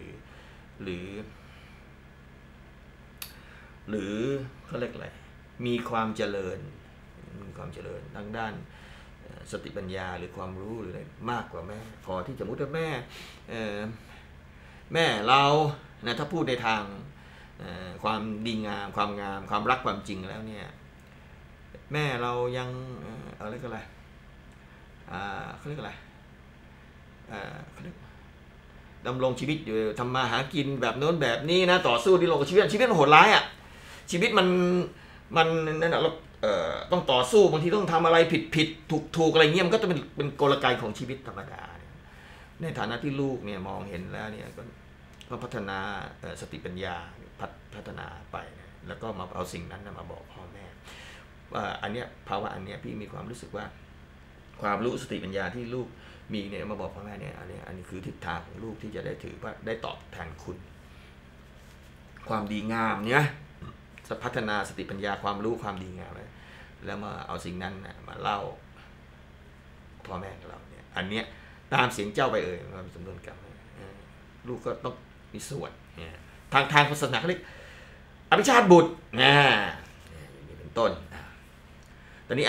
รือเขาเรียกอะไรมีความเจริญทางด้านสติปัญญาหรือความรู้หรืออะไรมากกว่าแม่พอที่จะมุดว่าแม่เรานะถ้าพูดในทางความดีงามความงามความรักความจริงแล้วเนี่ยแม่เรายังเขาเรียกอะไรเขาเรียกอะไรเขาเรียกดำรงชีวิตอยู่ทำมาหากินแบบโน้นแบบนี้นะต่อสู้ที่โลกชีวิตมันโหดร้ายอ่ะชีวิตมันนั่นเราต้องต่อสู้บางทีต้องทำอะไรผิดถูกอะไรเงี้ยมันก็จะเป็นกลไกของชีวิตธรรมดาในฐานะที่ลูกเนี่ยมองเห็นแล้วเนี่ยก็พัฒนาสติปัญญาพัฒนาไปนะแล้วก็มาเอาสิ่งนั้นมาบอกพ่อแม่ว่าอันเนี้ยภาวะอันเนี้ยพี่มีความรู้สึกว่าความรู้สติปัญญาที่ลูกมีเนี่ยมาบอกพ่อแม่เนี่ยอันนี้คือทิศทางของลูกที่จะได้ถือว่าได้ตอบแทนคุณความดีงามเนี่ยจะพัฒนาสติปัญญาความรู้ความดีงามแล้วมาเอาสิ่งนั้นมาเล่าพ่อแม่ของเราเนี่ยอันเนี้ยตามเสียงเจ้าไปมันสำนวนกรรมลูกก็ต้องมีส่วนทางศาสนาเขาเรียกอภิชาติบุตรอย่างนี้เป็นต้นตอนนี้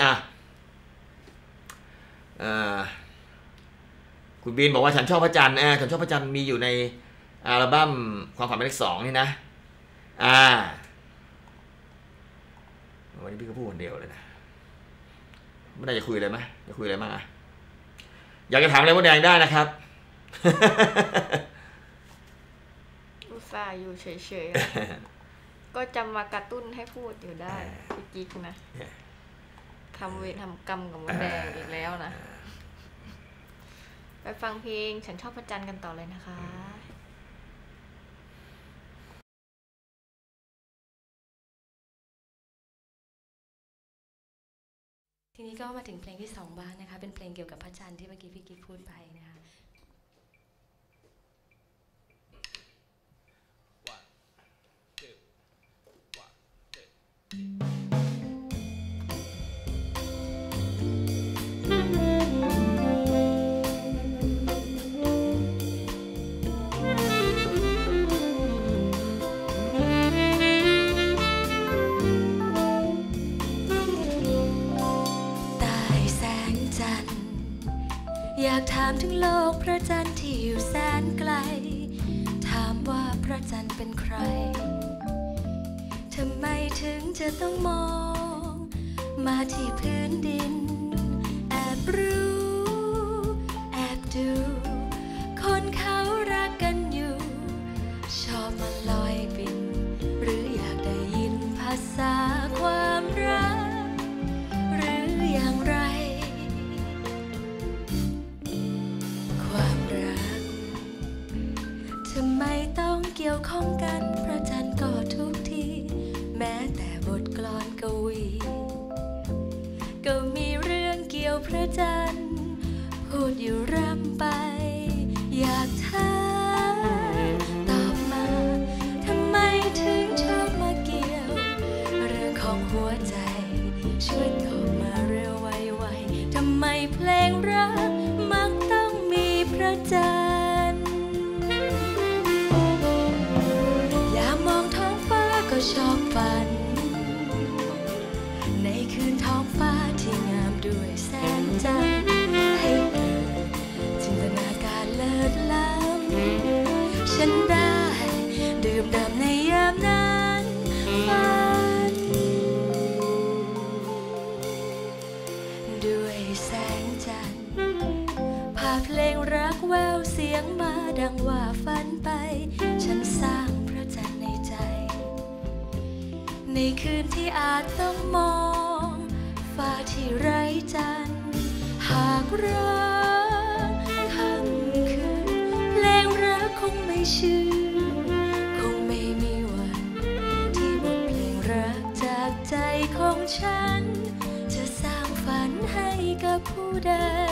คุณบีนบอกว่าฉันชอบพระจันทร์ฉันชอบพระจันทร์มีอยู่ในอัลบั้มความฝันหมายเลข 2นี่นะวันนี้พี่ก็พูดคนเดียวเลยนะไม่ได้จะคุยอะไรไหมจะคุยอะไรบ้างอยากจะถามอะไรมดแดงได้นะครับอุตส่าห์อยู่เฉยๆก็จะมากระตุ้นให้พูดอยู่ได้พี่กิ๊กนะทำเวรทำกรรมกับมดแดงอีกแล้วนะไปฟังเพลงฉันชอบพระจันทร์กันต่อเลยนะคะทีนี้ก็มาถึงเพลงที่2บ้างนะคะเป็นเพลงเกี่ยวกับพระจันทร์ที่เมื่อกี้พี่กิ๊กพูดไปนะคะอยากถามถึงโลกพระจันทร์ที่อยู่แสนไกลถามว่าพระจันทร์เป็นใครทำไมถึงจะต้องมองมาที่พื้นดินแอบรู้แอบดูคนเขารักกันอยู่ชอบมาลอยบินหรืออยากได้ยินภาษาความรักหรืออย่างไรทำไมต้องเกี่ยวข้องกันพระจันทร์ก็ทุกทีแม้แต่บทกลอนกวีก็มีเรื่องเกี่ยวพระจันทร์พูดอยู่ร่ำไปอยากถามตอบมาเพลงรักแววเสียงมาดังว่าฝันไปฉันสร้างพระจันทร์ในใจในคืนที่อาจต้องมองฟ้าที่ไร้จันทร์หากรักค่ำคืนเพลงรักคงไม่ชื่อคงไม่มีวันที่บทเพลงรักจากใจของฉันจะสร้างฝันให้กับผู้ใด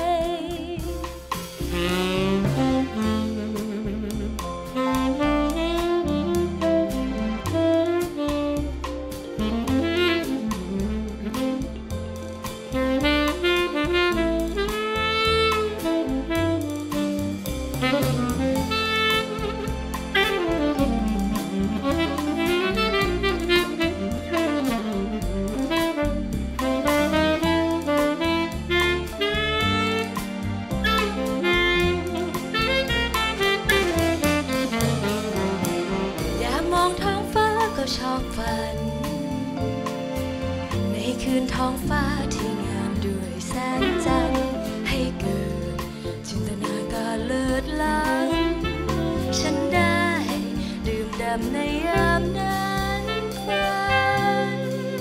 ชอบฝันในคืนท้องฟ้าที่งามด้วยแสงจันทร์ให้เกิดจินตนาการเลิศล้ำฉันได้ดื่มด่ำในยามนั้นฝัน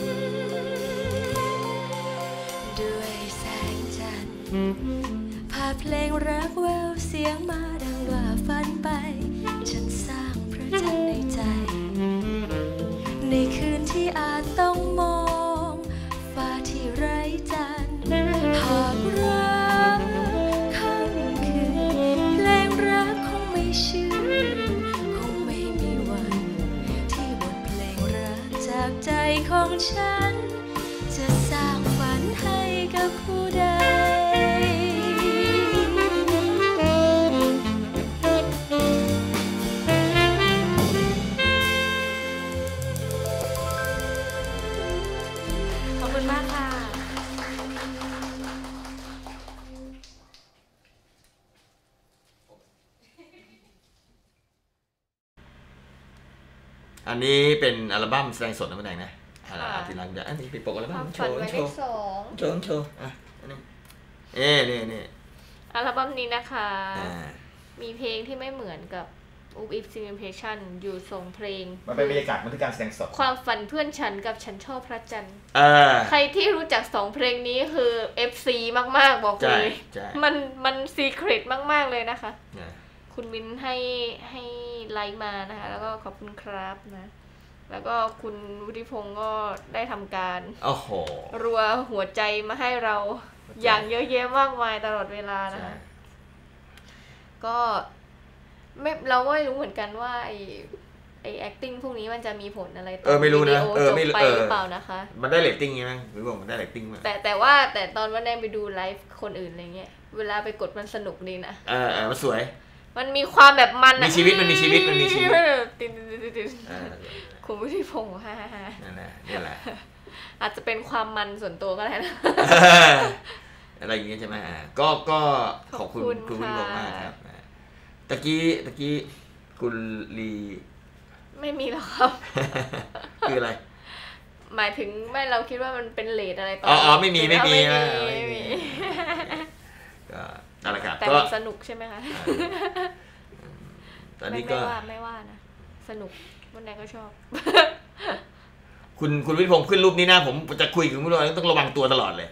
ด้วยแสงจันทร์พาเพลงรักแววเสียงมาดังว่าฝันไปฉันสร้างพระจันทร์ในใจในคืนที่อาจต้องมองฟ้าที่ไร้จันทร์หากรักค่ำคืนเพลงรักคงไม่ชื่อคงไม่มีวันที่บทเพลงรักจากใจของฉันจะสร้างฝันให้กับผู้ใดอันนี้เป็นอัลบั้มแสดงสดนะมันไหนนะทีหลังอันนี้เป็นปกอัลบั้มโชว์อ่ะนี่อัลบั้มนี้นะคะมีเพลงที่ไม่เหมือนกับอุ๊บอิ๊บซิงเพลชั่นอยู่ทรงเพลงมันเป็นบรรยากาศมันคือการแสดงสดความฝันเพื่อนฉันกับฉันชอบพระจันทร์ใครที่รู้จัก2เพลงนี้คือ FC มากๆบอกเลยมันซีเครตมากๆเลยนะคะคุณมินให้ไลค์มานะคะแล้วก็ขอบคุณครับนะแล้วก็คุณวุฒิพงศ์ก็ได้ทำการรัวหัวใจมาให้เราอย่างเยอะแยะมากมายตลอดเวลานะคะก็เราก็ไม่รู้เหมือนกันว่าไอ้ acting พวกนี้มันจะมีผลอะไรต่อไม่รู้นะไม่รู้ไปหรือเปล่านะคะมันได้เรตติ้งใช่ไหมหรือว่ามันได้เรตติ้งมั้ยแต่ตอนวันแรกไปดูไลฟ์คนอื่นอะไรเงี้ยเวลาไปกดมันสนุกดีนะมันสวยมันมีความแบบมันมีชีวิตมันมีชีวิตคุณวุฒิพงศ์ฮ่าๆนี่แหละอาจจะเป็นความมันส่วนตัวก็ได้นะอะไรอย่างเงี้ยใช่ไหมก็ขอบคุณคุณวุฒิพงศ์มากครับตะกี้คุณลีไม่มีหรอกครับคืออะไรหมายถึงไม่เราคิดว่ามันเป็นเรทอะไรต่อไม่มีก็นั่นแหละครับแต่มันสนุกใช่ไหมคะตอนนี้ก็ไม่ว่านะสนุกวันไหนก็ชอบคุณวิทย์พงศ์ขึ้นรูปนี้นะผมจะคุยกับคุณผู้ชมต้องระวังตัวตลอดเลย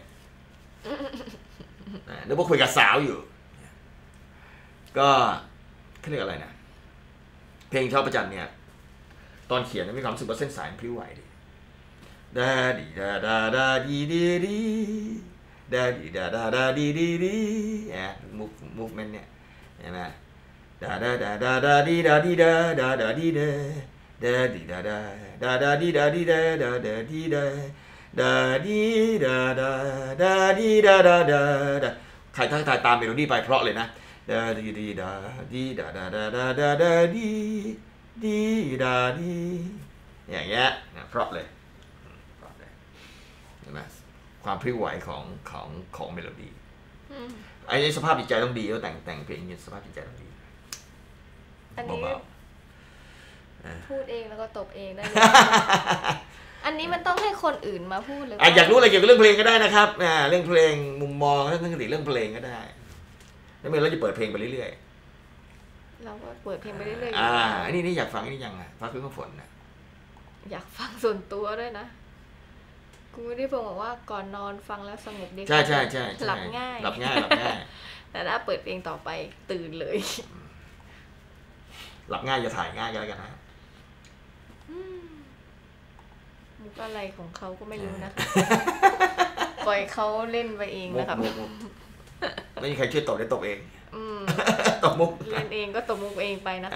เดี๋ยวพอคุยกับสาวอยู่ก็เขาเรียกอะไรนะเพลงชอบประจันเนี่ยตอนเขียนมีความรู้สึกว่าเส้นสายพลิ้วไหวดิดาดีดาดาดาดีดีดีดาดีดาดาดาดีดีดีmovement เนี่ยเห็นไหมดาดาดาดาดาดีดาดีดาดาดาดีดาดาดีดาดาดาดาดีดาดีดาดาดาดีดาดาดีดาดาดาดีดาดาดาดาใครถ้าตามเมโลดี้ไปเพราะเลยนะดาดีดีดาดีดาดาดาดาดาดาดีดีดาดีอย่างเงี้ยเพราะเลยเห็นไหมความพลิ้วไหวของเมโลดี้ไอ้สภาพจิตใจต้องดีแล้วแต่งเพลงนี้สภาพจิตใจต้องดีอันนี้พูดเองแล้วก็ตบเองได้อันนี้มันต้องให้คนอื่นมาพูดเลยอยากรู้อะไรเกี่ยวกับเรื่องเพลงก็ได้นะครับเรื่องเพลงมุมมองเรื่องคติเรื่องเพลงก็ได้แล้วเมื่อเราจะเปิดเพลงไปเรื่อยๆเราก็เปิดเพลงไปเรื่อยๆอันนี้อยากฟังนี่ยังไงฟังคืนฝนนะอยากฟังส่วนตัวด้วยนะคุณวิทย์พงศ์บอกว่าก่อนนอนฟังแล้วสงบดีใช่หลับง่ายแต่ถ้าเปิดเพลงต่อไปตื่นเลยหลับง่ายจะถ่ายง่ายกันแล้วกันนะมุกอะไรของเขาก็ไม่รู้นะคะปล่อยเขาเล่นไปเองนะครับไม่มีใครช่วยตบได้ตบเองตบมุกเล่นเองก็ตบมุกเองไปนะ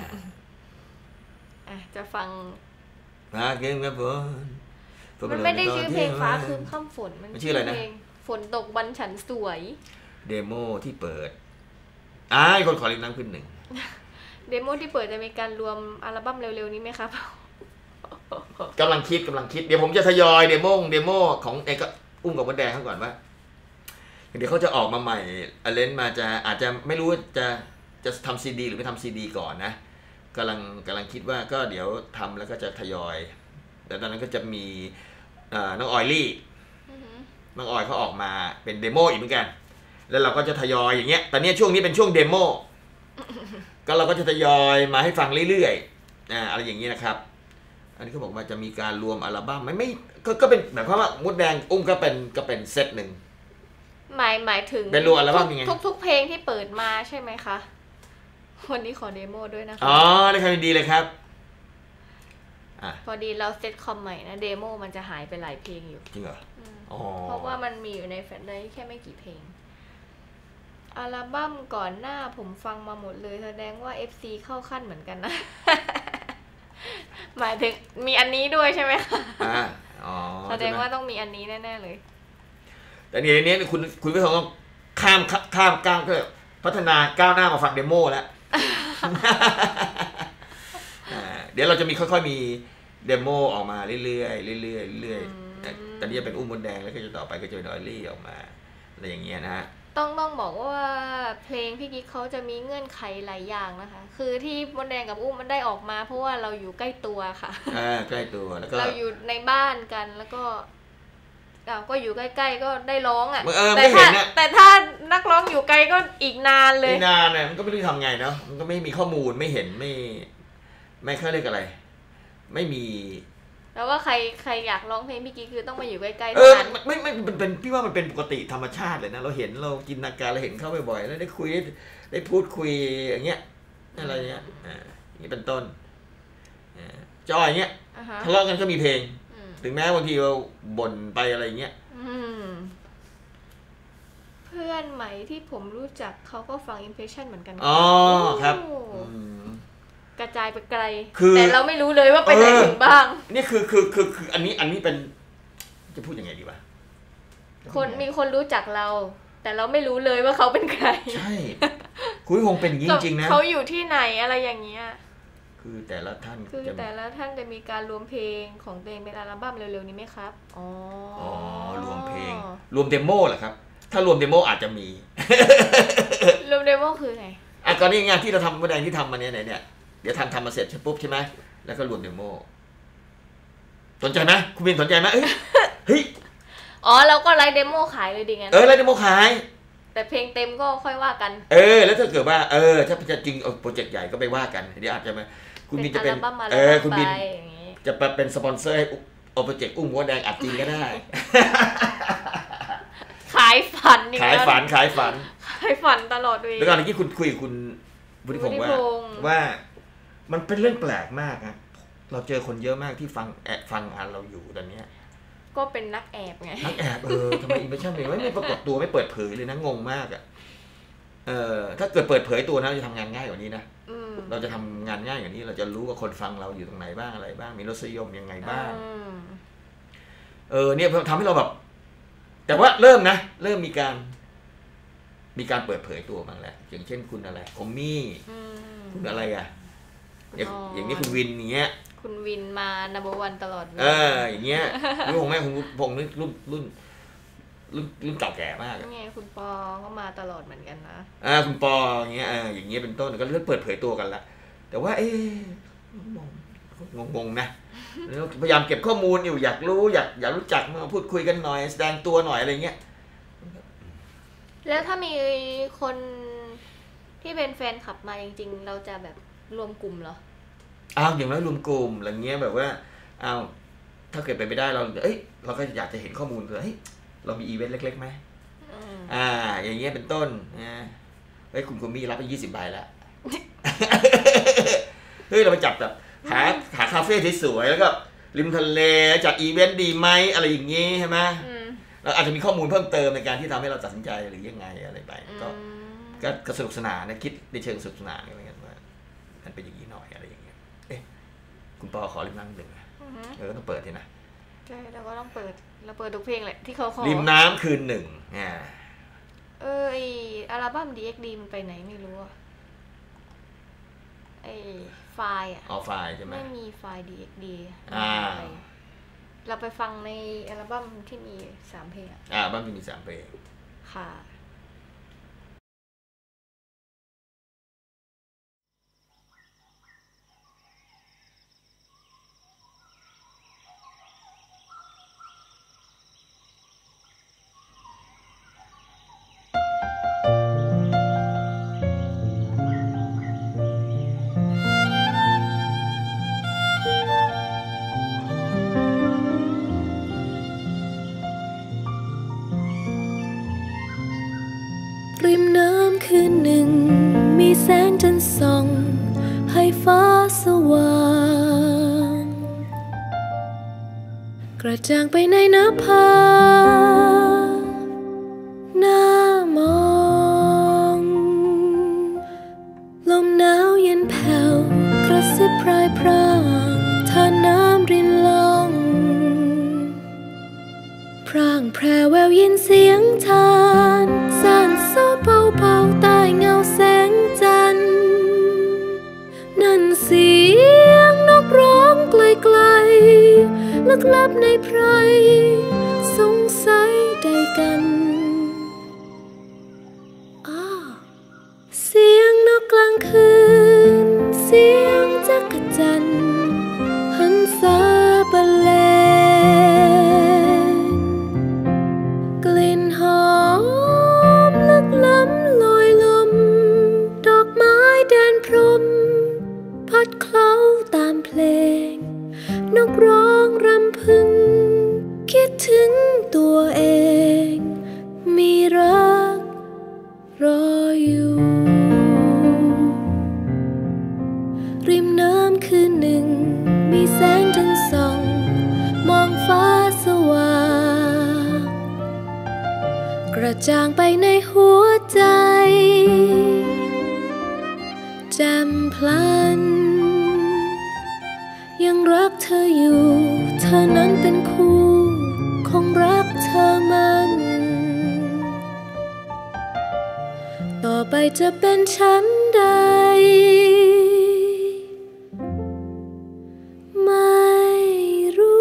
จะฟังเกมกับมันไม่ได้ชื่อเพลงฟ้าคืนค่ำฝนมันชื่ออะไรนะฝนตกบันฉันสวยเดโมที่เปิดคนขอเล่นน้ำขึ้นหนึ่งเดโมที่เปิดจะมีการรวมอัลบั้มเร็วๆนี้ไหมครับกำลังคิดเดี๋ยวผมจะทยอยเดโมของไอ้ก็อุ้มกับมดแดงเขาก่อนว่าเดี๋ยวเขาจะออกมาใหม่อเลนมาอาจจะไม่รู้จะทำซีดีหรือไม่ทำซีดีก่อนนะกำลังคิดว่าก็เดี๋ยวทำแล้วก็จะทยอยแต่ตอนนั้นก็จะมีน้องออยลี่น้องออยเขาออกมาเป็นเดโมอีกเหมือนกันแล้วเราก็จะทยอยอย่างเงี้ยตอนนี้ช่วงนี้เป็นช่วงเดโมก็เราก็จะทยอยมาให้ฟังเรื่อยๆอะไรอย่างนี้นะครับอันนี้เขาบอกว่าจะมีการรวมอัลบั้มไม่ก็เป็นแบบว่ามดแดงอุ้มก็เป็นเซตหนึ่งหมายถึงเป็นรวมอัลบั้มยังไงทุกเพลงที่เปิดมาใช่ไหมคะวันนี้ขอเดโมด้วยนะคะได้ครับดีเลยครับพอดีเราเซตคอมใหม่นะเดโมมันจะหายไปหลายเพลงอยู่จริงเหรอเพราะว่ามันมีอยู่ในแฟลชไดรฟ์แค่ไม่กี่เพลงอัลบั้มก่อนหน้าผมฟังมาหมดเลยแสดงว่า FC เข้าขั้นเหมือนกันนะ หมายถึงมีอันนี้ด้วยใช่ไหมคะแสดงว่าต้องมีอันนี้แน่ๆเลยแต่นี้คุณผู้ชมต้องข้ามก้าวก็พัฒนาก้าวหน้ามาฟังเดโมแล้ว เดี๋ยวเราจะมีค่อยๆมีเดโมออกมาเรื่อยๆตอนนี้จะเป็นอุ้มมดแดงแล้วก็จะต่อไปก็จะเป็นออยลี่ออกมาอะไรอย่างเงี้ยนะฮะต้องบอกว่าเพลงพี่กิ๊กเขาจะมีเงื่อนไขหลายอย่างนะคะคือที่มดแดงกับอุ้มมันได้ออกมาเพราะว่าเราอยู่ใกล้ตัวค่ะใกล้ตัวแล้วก็เราอยู่ในบ้านกันแล้วก็อยู่ใกล้ๆก็ได้ร้องแต่ถ้านักร้องอยู่ไกลก็อีกนานเลยนานเนี่ยมันก็ไม่รู้ทำไงเนาะมันก็ไม่มีข้อมูลไม่เห็นไม่ค่อยเรียกอะไรไม่มีแล้วว่าใครอยากร้องเพลงพี่กิ๊กคือต้องมาอยู่ใกล้ๆเท่านั้นไม่เป็นพี่ว่ามันเป็นปกติธรรมชาติเลยนะเราเห็นเราจินตนาการเราเห็นเข้าบ่อยๆแล้วได้คุยได้พูดคุยอย่างเงี้ยอะไรเงี้ยนี่เป็นต้นจอยอย่างเงี้ยทะเลาะกันก็มีเพลงถึงแม้บางทีเราบ่นไปอะไรเงี้ยเพื่อนใหม่ที่ผมรู้จักเขาก็ฟัง Impression เหมือนกันครับกระจายไปไกลแต่เราไม่รู้เลยว่าไปไหนถึงบ้างนี่คืออันนี้เป็นจะพูดยังไงดีวะมีคนรู้จักเราแต่เราไม่รู้เลยว่าเขาเป็นใครใช่คุยคงเป็นจริงๆนะเขาอยู่ที่ไหนอะไรอย่างเงี้ยคือแต่ละท่านจะมีการรวมเพลงของตัวเองเป็นอัลบั้มเร็วๆนี้ไหมครับรวมเพลงรวมเดโมเหรอครับถ้ารวมเดโมอาจจะมีรวมเดโมคือไงก็นี่งานที่เราทำเมื่อใดที่ทำมาเนี่ยเดี๋ยวทำมาเสร็จปุ๊บใช่ไหมแล้วก็รวมเดโมสนใจไหมคุณบินสนใจไหมเฮ้ยเราก็ไลฟ์เดโมขายเลยดิงั้นไลฟ์เดโมขายแต่เพลงเต็มก็ค่อยว่ากันแล้วถ้าเกิดว่าถ้าจะจริงโปรเจกต์ใหญ่ก็ไปว่ากันเดี๋ยวอาจจะมาคุณบินจะเป็นคุณบินจะเป็นสปอนเซอร์ให้โปรเจกต์อุ้มหัวแดงอัดจริงก็ได้ขายฝันขายฝันตลอดเลยแล้วก่อนเมื่อกี้คุณคุยกับคุณบุญพงษ์ว่ามันเป็นเรื่องแปลกมากนะเราเจอคนเยอะมากที่ฟังงานเราอยู่ตอนนี้ก็เป็นนักแอบไงนักแอบทำไมอิมเพรสชั่นไม่ปรากฏตัวไม่เปิดเผยเลยนะงงมากถ้าเกิดเปิดเผยตัวนะเราจะทำงานง่ายกว่านี้นะเราจะทำงานง่ายกว่านี้เราจะรู้ว่าคนฟังเราอยู่ตรงไหนบ้างอะไรบ้างมีรสนิยมยังไงบ้างเนี่ยทำให้เราแบบแต่ว่าเริ่มมีการเปิดเผยตัวบ้างแล้วอย่างเช่นคุณอะไรคอมมี่คุณอะไรอย่างนี้คุณวินอย่างเงี้ยคุณวินมาnumber 1ตลอดอย่างเงี้ยรุ่นของแม่คุณพงษ์รุ่นเก่าแก่มากไงคุณปอก็มาตลอดเหมือนกันนะคุณปออย่างเงี้ยเป็นต้นก็เริ่มเปิดเผยตัวกันละแต่ว่างงนะพยายามเก็บข้อมูลอยู่อยากรู้อยากรู้จักมาพูดคุยกันหน่อยแสดงตัวหน่อยอะไรเงี้ยแล้วถ้ามีคนที่เป็นแฟนคลับมาจริงๆเราจะแบบรวมกลุ่มเหรออย่างน้อยรวมกลุ่มอะไรเงี้ยแบบว่าถ้าเกิดไปไม่ได้เราเราก็อยากจะเห็นข้อมูลเลยเรามีอีเวนต์เล็กๆไหมอย่างเงี้ยเป็นต้นนะคุณมีรับไป20 ใบแล้วเราไปจับแบบหาคาเฟ่ที่สวยแล้วก็ริมทะเลจัดอีเวนต์ดีไหมอะไรอย่างงี้ใช่ไหมเราอาจจะมีข้อมูลเพิ่มเติมในการที่ทำให้เราตัดสินใจหรือยังไงอะไรไปก็สนุกสนานนะคิดในเชิงสนุกสนานอะไรเงี้ยว่ามันเป็นอย่างนี้หน่อยอะไรอย่างเงี้ยคุณปอขอริมน้ำหนึ่งก็ต้องเปิดทีนะใช่เราก็ต้องเปิดเราเปิดทุกเพลงแหละที่เขาขอริมน้ำคืนหนึ่งอัลบั้ม DXD มันไปไหนไม่รู้ไฟล์ไฟล์ใช่ไหมไม่มีไฟล์ DXD เราไปฟังในอัลบั้มที่มี3 เพลงอัลบั้มที่มี3 เพลงค่ะริมน้ำคืนหนึ่งมีแสงจันทร์ส่องให้ฟ้าสว่างกระจ่างไปในหน้าผาหน้ามองลมหนาวเย็นแผ่วกระซิบพรายพรางทานน้ำรินลงพร่างแพรแววยินเสียงทานซ่านโซ่เบาๆใต้เงาแสงจันทร์นั่นเสียงนกร้องไกลๆลึกลับในไพรสงสัยใดกันเสียงนกกลางคืนเสียงจักจั่นหันษาบรรเลงกลิ่นหอมลึกล้ำลอยลมดอกไม้แดนพรมพัดเคล้าตามเพลงนกร้องรำพึงคิดถึงตัวเองมีรักรออยู่ริมน้ำคืนหนึ่งมีแสงจันทร์ส่องมองฟ้าสว่างกระจ่างไปในหัวใจแจ่มพลันยังรักเธออยู่เธอนั้นเป็นคู่คงรักเธอมันต่อไปจะเป็นฉันใดไม่รู้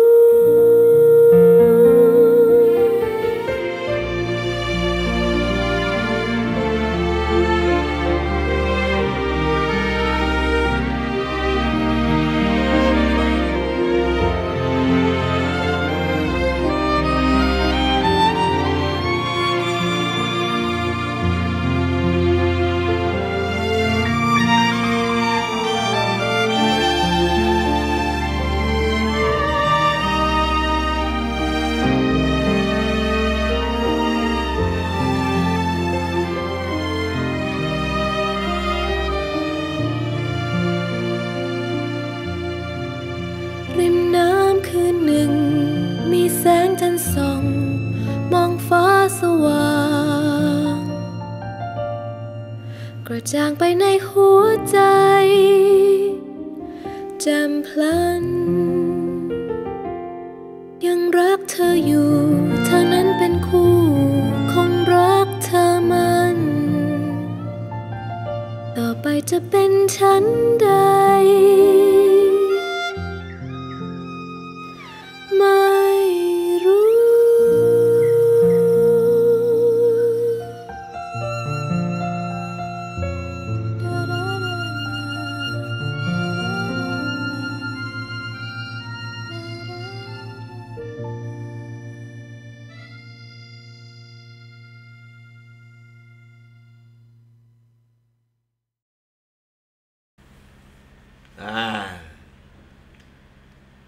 ริมน้ำคืนหนึ่งมีแสงจันทร์ส่องมองฟ้าสว่างกระจ่างไปในหัวใจแจ่มพลันยังรักเธออยู่เธอนั้นเป็นคู่คงรักเธอมันต่อไปจะเป็นฉันใด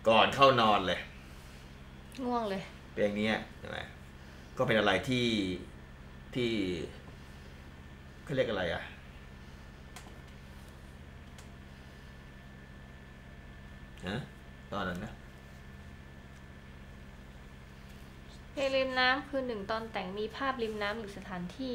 ก่อนเข้านอนเลยง่วงเลยเพลงนี้ใช่ไหมก็เป็นอะไรที่เขาเรียกอะไรตอนนั้นนะเพลงริมน้ำคือหนึ่งตอนแต่งมีภาพริมน้ำหรือสถานที่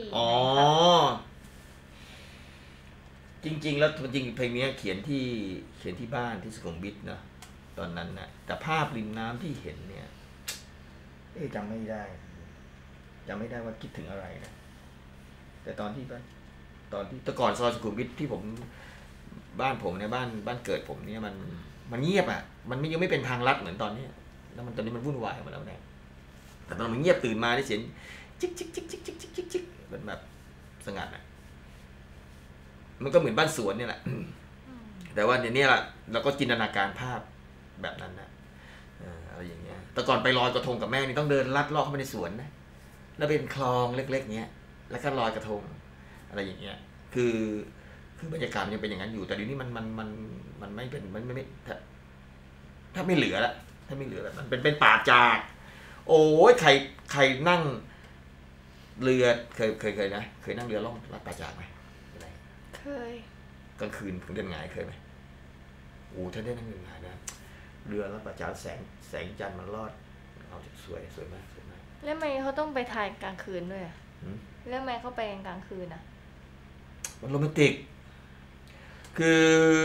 จริงๆแล้วจริงเพลงนี้เขียนที่บ้านที่สุขุมวิทนะตอนนั้นนะแต่ภาพริมน้ำที่เห็นเนี่ยจำไม่ได้ว่าคิดถึงอะไรนะแต่ตอนที่แต่ก่อนซอยสุขุมวิทที่ผมบ้านผมเนี่ยบ้านเกิดผมเนี่ยมันเงียบมันยังไม่เป็นทางลัดเหมือนตอนนี้แล้วตอนนี้มันวุ่นวายหมดแล้วเนี่ยแต่ตอนมันเงียบตื่นมาได้เสียงจิ๊กจิ๊กจิ๊กจิ๊กจิ๊กจิ๊กจิ๊กจิ๊กแบบสงัดมันก็เหมือนบ้านสวนเนี่ยแหละแต่ว่าเดี๋ยวนี้แหละเราก็จินตนาการภาพแบบนั้นนะอะไรอย่างเงี้ยแต่ก่อนไปลอยกระทงกับแม่นี่ต้องเดินลัดเลาะเข้าไปในสวนนะแล้วเป็นคลองเล็กๆเงี้ยแล้วก็ลอยกระทงอะไรอย่างเงี้ยคือบรรยากาศยังเป็นอย่างนั้นอยู่แต่เดี๋ยวนี้มันไม่เป็นมันไม่ถ้าไม่เหลือละถ้าไม่เหลือละมันเป็นป่าจากโอ้ยใครนั่งเรือเคยนะเคยนั่งเรือล่องลัดป่าจากไหมเคยกลางคืนผมเดินหงายเคยไหมโอ้ถ้าได้นั่งเดินหงายนะเรือลัดป่าจากแสงจันทร์มันรอดเอาจะสวยมากแล้วทำไมเขาต้องไปถ่ายกลางคืนด้วยแล้วทำไมเขาไปกลางคืนมันโรแมนติกคือ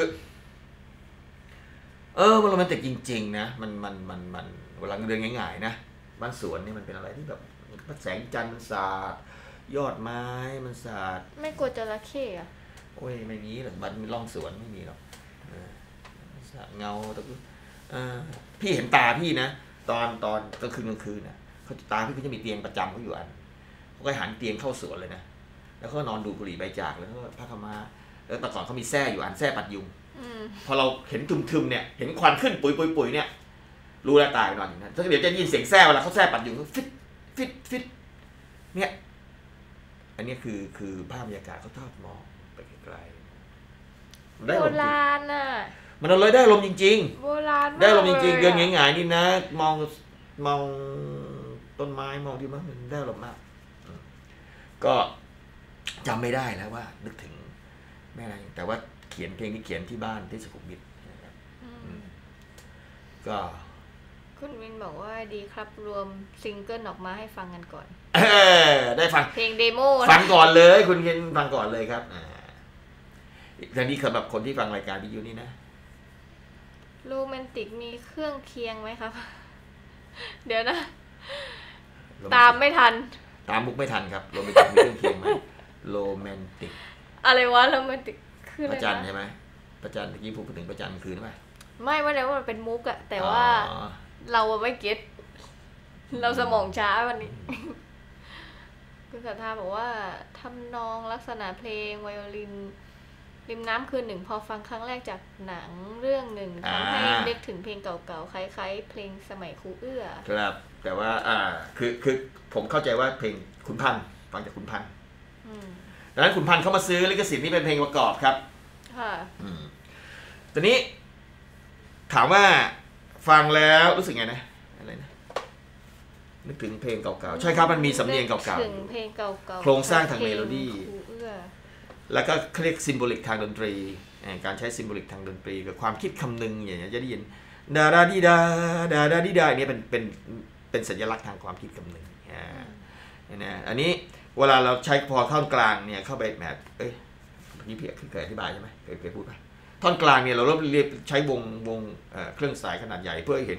มันโรแมนติกจริงๆนะมันเวลาเดินง่ายๆนะบ้านสวนนี่มันเป็นอะไรที่แบบแสงจันทร์มันสาดยอดไม้มันสาดไม่กลัวจระเข้โอ้ยไม่มีหรอกบ้านร่องสวนไม่มีหรอกสาดเงาตะกุพี่เห็นตาพี่นะตอนกลางคืนนะเขาตาพี่เขาจะมีเตียงประจำเขาอยู่อันเขาก็หันเตียงเข้าสวนเลยนะแล้วก็นอนดูบุหรี่ใบจากแล้วก็ผ้าขม่าแล้วแต่ก่อนเขามีแส้อยู่อันแส้ปัดยุงพอเราเห็นทึมๆเนี่ยเห็นควันขึ้นปุ๋ยเนี่ยรู้แล้วตายนอนอย่างนั้นถ้าเดี๋ยวจะยินเสียงแส้เวลาเขาแส้ปัดยุงก็ฟิตเนี่ยอันนี้คือภาพบรรยากาศเขาชอบมองไปไกลๆโบราณมันเลยได้ลมจริงๆโบราณได้ลมจริงๆเดินง่ายๆนี่นะมองต้นไม้มองที่มันได้ลมมากก็จำไม่ได้แล้วว่านึกถึงแม่อะไรแต่ว่าเขียนเพลงนี้เขียนที่บ้านที่สุขุมวิทนะครับก็คุณวินบอกว่าดีครับรวมซิงเกิลออกมาให้ฟังกันก่อนได้ฟังเพลงเดโมฟังก่อนเลยคุณเคนฟังก่อนเลยครับทีนี้สำหรับคนที่ฟังรายการวิทยุนี่นะโรแมนติกมีเครื่องเคียงไหมครับเดี๋ยวนะตามไม่ทันตามมุกไม่ทันครับโรแมนติกมีเครื่องเคียงไหมโรแมนติกอะไรวะโรแมนติกคือประจันใช่ไหมประจันเมื่อกี้พูดถึงประจันคืนไหมไม่ว่าแล้วมันเป็นมุกอะแต่ว่าเราไม่เก็ตเราสมองช้าวันนี้คุณศรัทธาบอกว่าทำนองลักษณะเพลงไวโอลินริมน้ำคืนหนึ่งพอฟังครั้งแรกจากหนังเรื่องหนึ่งทำให้นึกถึงเพลงเก่าๆคล้ายๆเพลงสมัยครูเอื้อครับแต่ว่าคือผมเข้าใจว่าเพลงขุนพันธ์ฟังจากขุนพันธ์ดังนั้นขุนพันธ์เขามาซื้อลิขสิทธิ์นี่เป็นเพลงประกอบครับค่ะตอนนี้ถามว่าฟังแล้วรู้สึกไงนะอะไรนะนึกถึงเพลงเก่าๆใช่ครับมันมีสำเนียงเก่าๆถึงเพลงเก่าๆโครงสร้างทางเมโลดี้แล้วก็เรียกซิมโบลิกทางดนตรีการใช้ซิมโบลิกทางดนตรีกับความคิดคำนึงอย่างเงี้ยจะได้ยินดาดาดีดาดาดาดีดาเนี่ยเป็นสัญลักษณ์ทางความคิดคำนึงนะอันนี้เวลาเราใช้พอท่อนกลางเนี่ยเข้าไปแบบเมื่อกี้พี่เคยอธิบายใช่ไหมเคยพูดไปท่อนกลางเนี่ยเราเรียกใช้วงเครื่องสายขนาดใหญ่เพื่อให้เห็น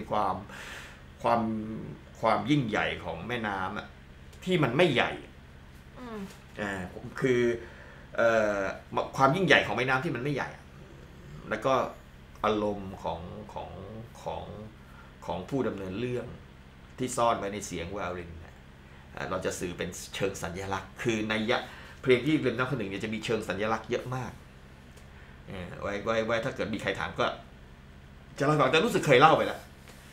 ความยิ่งใหญ่ของแม่น้ำที่มันไม่ใหญ่คือความยิ่งใหญ่ของแม่น้ำที่มันไม่ใหญ่แล้วก็อารมณ์ของผู้ดำเนินเรื่องที่ซ่อนไว้ในเสียงไวโอลินเราจะสื่อเป็นเชิงสัญลักษณ์คือในเพลงที่ริมน้ำคืนหนึ่งเนี่ยจะมีเชิงสัญลักษณ์เยอะมากไว้ถ้าเกิดมีใครถามก็จะเล่าฟังแต่รู้สึกเคยเล่าไปแล้ว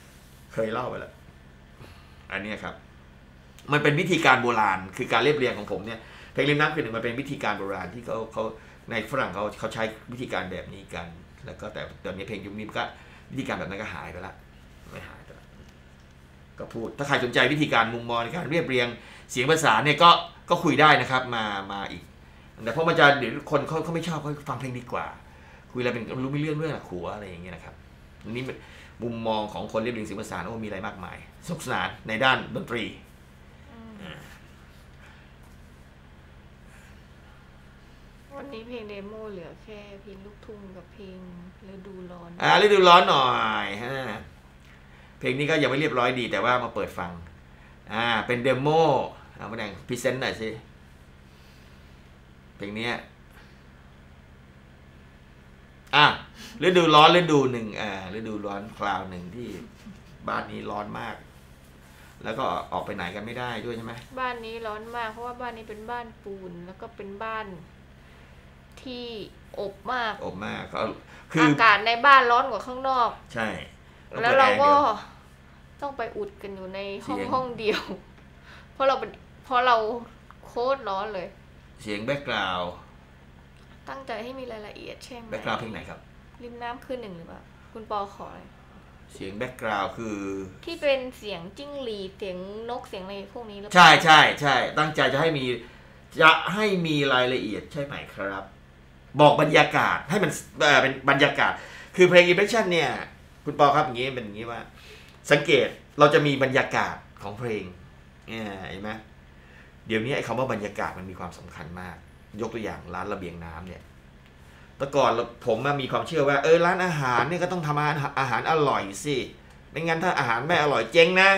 อันนี้ครับมันเป็นวิธีการโบราณคือการเรียบเรียงของผมเนี่ยเพลงริมน้ำคืนหนึ่งมันเป็นวิธีการโบราณที่เขาในฝรั่งเขาใช้วิธีการแบบนี้กันแล้วก็แต่ตอนนี้เพลงยุคนี้ก็วิธีการแบบนั้นก็หายไปละไม่หายก็พูดถ้าใครสนใจวิธีการมุมมองในการเรียบเรียงเสียงภาษาเนี่ยก็คุยได้นะครับมาอีกแต่เพราะมันจะเดี๋ยวคนเขาไม่ชอบเขาฟังเพลงดีกว่าคุยอะไรเป็นรู้ไม่เรื่องขัวอะไรอย่างเงี้ยนะครับนี่มุมมองของคนเรียบเรียงเสียงภาษาโอ้มีอะไรมากมายสนุกสนานในด้านดนตรีวันนี้เพลงเดโมเหลือแค่เพลงลูกทุ่งกับเพลงฤดูร้อนฤดูร้อนหน่อยฮะเพลงนี้ก็ยังไม่เรียบร้อยดีแต่ว่ามาเปิดฟังเป็นเดโมเอามาแดงพรีเซนต์หน่อยสิเพลงนี้ฤดูร้อนฤดูหนึ่งฤดูร้อนคราวหนึ่งที่บ้านนี้ร้อนมากแล้วก็ออกไปไหนกันไม่ได้ด้วยใช่ไหมบ้านนี้ร้อนมากเพราะว่าบ้านนี้เป็นบ้านปูนแล้วก็เป็นบ้านที่อบมากคืออากาศในบ้านร้อนกว่าข้างนอกใช่แล้วเราก็ต้องไปอุดกันอยู่ในห้องเดียวเพราะเราโคตรร้อนเลยเสียงแบ็คกราวด์ตั้งใจให้มีรายละเอียดใช่ไหมแบ็คกราวด์เพลงไหนครับริมน้ำคืนหนึ่งหรือเปล่าคุณปอขอเลยเสียงแบ็คกราวด์คือที่เป็นเสียงจิ้งหรีดเสียงนกเสียงอะไรพวกนี้หรือเปล่าใช่ตั้งใจจะให้มีรายละเอียดใช่ไหมครับบอกบรรยากาศให้มันเป็นบรรยากาศคือเพลง Impression เนี่ยคุณปอครับอย่างนี้เป็นอย่างนี้ว่าสังเกตเราจะมีบรรยากาศของเพลงเห็นไหมเดี๋ยวนี้ไอ้คำว่าบรรยากาศมันมีความสำคัญมากยกตัวอย่างร้านระเบียงน้ำเนี่ยแต่ก่อนผมมีความเชื่อว่าร้านอาหารเนี่ยก็ต้องทำอาหารอร่อยสิไม่งั้นถ้าอาหารไม่อร่อยเจ๊งนะ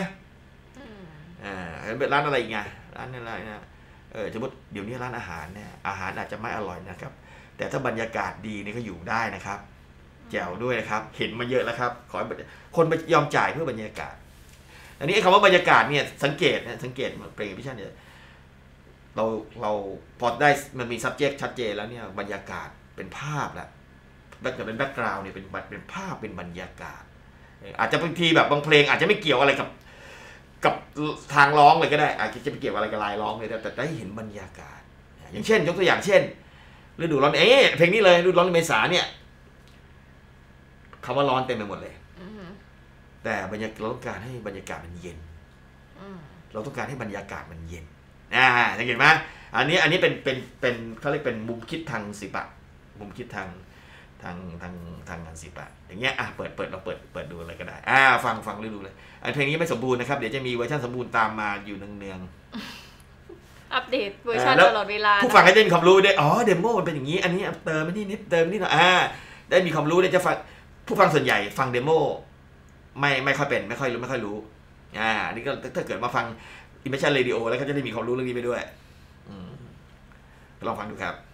ร้านอะไรไงร้านอะไรนะสมมติเดี๋ยวนี้ร้านอาหารเนี่ยอาหารอาจจะไม่อร่อยนะครับแต่ถ้าบรรยากาศดีนี่ก็อยู่ได้นะครับแจ๋วด้วยนะครับเห็นมาเยอะแล้วครับขอคนไปยอมจ่ายเพื่อบรรยากาศอันนี้คำว่าบรรยากาศเนี่ยสังเกตเพลงพิชันเนี่ยเราพอได้มันมี subject ชัดเจนแล้วเนี่ยบรรยากาศเป็นภาพแล้วจะเป็นแบ็คกราวด์เนี่ยเป็นภาพเป็นบรรยากาศอาจจะบางทีแบบบางเพลงอาจจะไม่เกี่ยวอะไรกับทางร้องเลยก็ได้อาจจะไม่เกี่ยวอะไรกับลายร้องเลยแต่ได้เห็นบรรยากาศอย่างเช่นยกตัวอย่างเช่นฤดูร้อนเพลงนี้เลยฤดูร้อนเมษาเนี่ยคำว่าร้อนเต็มไปหมดเลยแต่เราต้องการให้บรรยากาศมันเย็นเราต้องการให้บรรยากาศมันเย็นเห็นไหมอันนี้เป็นเขาเรียกเป็นมุมคิดทางศิลปะมุมคิดทางงานศิลปะอย่างเงี้ยเปิดเราเปิดดูอะไรก็ได้ฟังฤดูเลยเพลงนี้ไม่สมบูรณ์นะครับเดี๋ยวจะมีเวอร์ชันสมบูรณ์ตามมาอยู่เนืองอัปเดตเวอร์ชันตลอดเวลาผู้ฟังให้ได้มีความรู้ได้เดโมมันเป็นอย่างนี้อันนี้เติมนิดหน่อยได้มีความรู้ได้จะฟังผู้ฟังส่วนใหญ่ฟังเดโมไม่ค่อยเป็นไม่ค่อยรู้นี่ก็ถ้าเกิดมาฟังImpression Radio แล้วก็จะได้มีความรู้เรื่องนี้ไปด้วยลองฟังดูครับ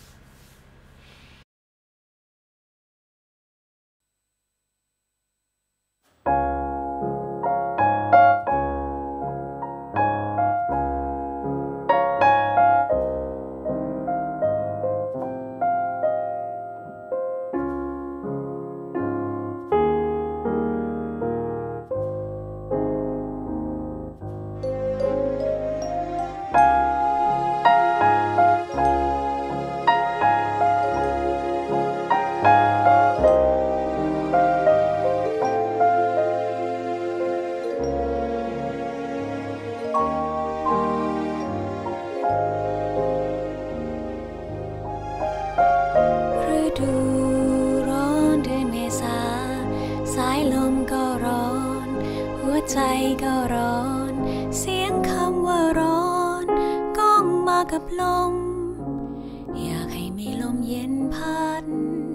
กับลมอยากให้มีลมเย็นพัด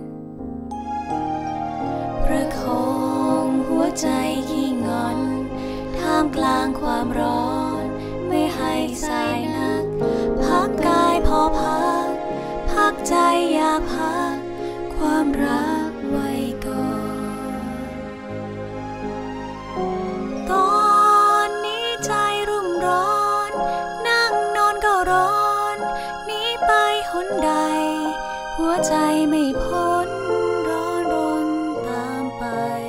ประคองหัวใจขี้งอนท่ามกลางความร้อนไม่ให้สายนักพักกายพอพักใจอยากพักความรักไว้ก่อนตอนนี้ใจรุ่มร้อนนั่งนอนก็ร้อนหนีไปหนใดหัวใจไม่พ้นร้อนรนตามไป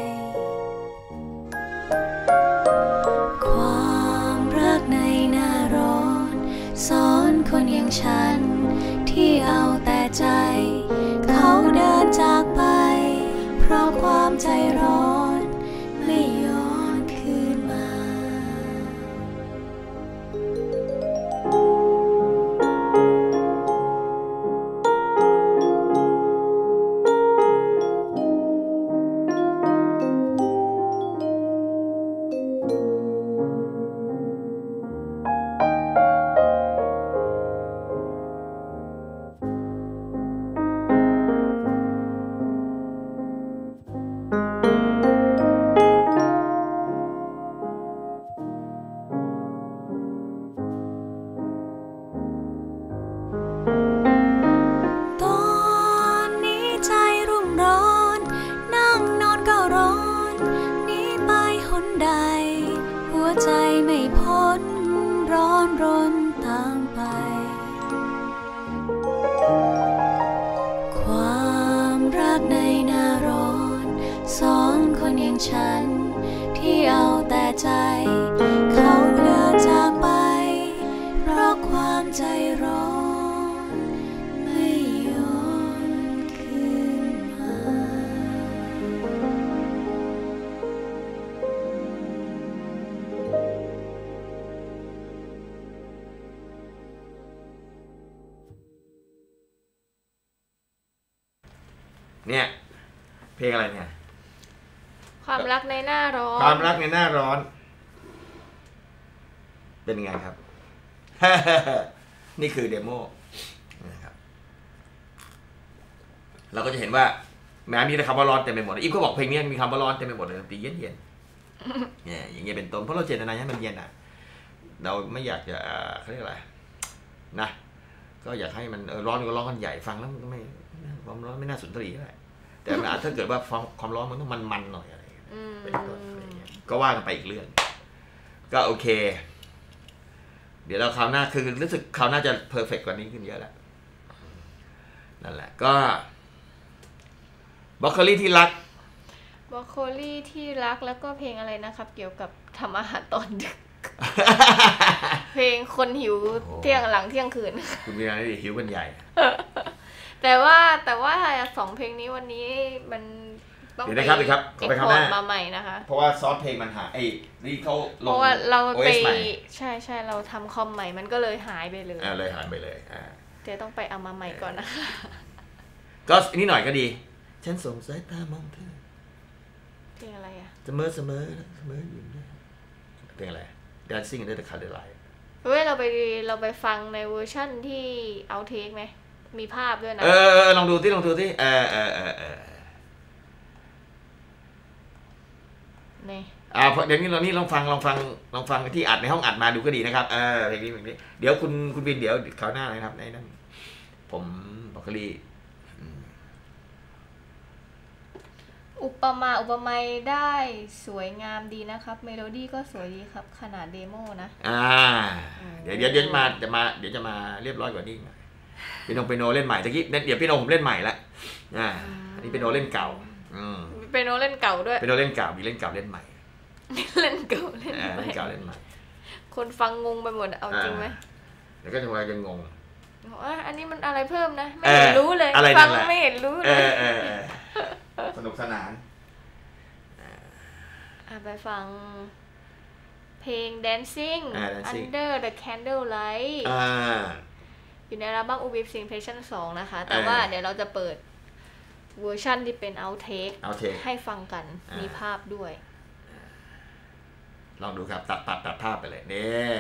ความรักในหน้าร้อนสอนคนอย่างฉันที่เอาแต่ใจเขาเดินจากไปเพราะความใจร้อนไม่ยอมใจไม่พ้นร้อนรนตามไปความรักในหน้าร้อนสอนคนอย่างฉันที่เอาแต่ใจเขาเดินจากไปเพราะความใจร้อนไม่ย้อนคืนมาเนี่ยเพลงอะไรเนี่ยความรักในหน้าร้อนความรักในหน้าร้อนเป็นไงครับ นี่คือเดโมนะครับเราก็จะเห็นว่าแม้มีแต่คำว่าร้อนเต็มไปหมดอีฟก็บอกเพลงนี้มีคำว่าร้อนเต็มไปหมดเลยตีเย็นๆเนี่ยอย่างเงี้ยเป็นต้นเพราะเราเจตนาให้มันเย็นอ่ะเราไม่อยากจะเขาเรียกอะไรนะก็อยากให้มันร้อนก็ร้อนกันใหญ่ฟังแล้วมันก็ไม่ความร้อนไม่น่าสนใจเท่าไหร่แต่ถ้าเกิดว่าความร้อนมันต้องมันๆหน่อยอะไรเป็นต้นอะไรเงี้ยก็ว่ากันไปอีกเรื่องก็โอเคเดี๋ยวเราคราวหน้าคือรู้สึกคราวหน้าจะเพอร์เฟกต์กว่านี้ขึ้นเยอะแล้วนั่นแหละก็บรอกโคลีที่รักบรอกโคลีที่รักแล้วก็เพลงอะไรนะครับเกี่ยวกับทำอาหารตอนดึก เพลงคนหิวเที่ยงหลังเที่ยงคืนคุณมีอะไรหิวกันใหญ่แต่ว่าสองเพลงนี้วันนี้มันต้องไปขอไปข้างหน้ามาใหม่นะคะเพราะว่าซอสเพลงมันหายนี่เขาลงเพราะว่าเราไปใช่เราทำคอมใหม่มันก็เลยหายไปเลยเลยหายไปเลยเดี๋ยวต้องไปเอามาใหม่ก่อนนะคะก็นี่หน่อยก็ดีฉันสงสายตามองเธอเพลงอะไรเสมออยู่นะเพลงอะไร Dancing Under the Candlelight เราไปฟังในเวอร์ชั่นที่เอาเทคไหมมีภาพด้วยนะลองดูที่นี่เดี๋ยวนี้เรานี่ลองฟังที่อัดในห้องอัดมาดูก็ดีนะครับเพลงนี้เดี๋ยวคุณบินเดี๋ยวคราวหน้านะครับในนั้นผมบอกกะลีอุปมาได้สวยงามดีนะครับเมโลดี้ก็สวยดีครับขนาดเดโมนะเดี๋ยวจะมาเรียบร้อยกว่านี้เปียโนเล่นใหม่ตะกี้เดี๋ยวเปียโนผมเล่นใหม่ละอันนี้เปียโนเล่นเก่าเปียโนเล่นเก่าด้วยเปียโนเล่นเก่ามีเล่นเก่าเล่นใหม่เล่นเก่าเล่นใหม่คนฟังงงไปหมดเอาจริงไหมเดี๋ยวก็จะงงอันนี้มันอะไรเพิ่มนะไม่เห็นรู้เลยฟังไม่เห็นรู้เลยสนุกสนานไปฟังเพลง Dancing Under the Candlelight อยู่ในอัลบั้ม Ubip Sensation 2นะคะแต่ว่าเดี๋ยวเราจะเปิดเวอร์ชั่นที่เป็น outtake ให้ฟังกันมีภาพด้วยลองดูครับตัดภาพไปเลยเนี่ย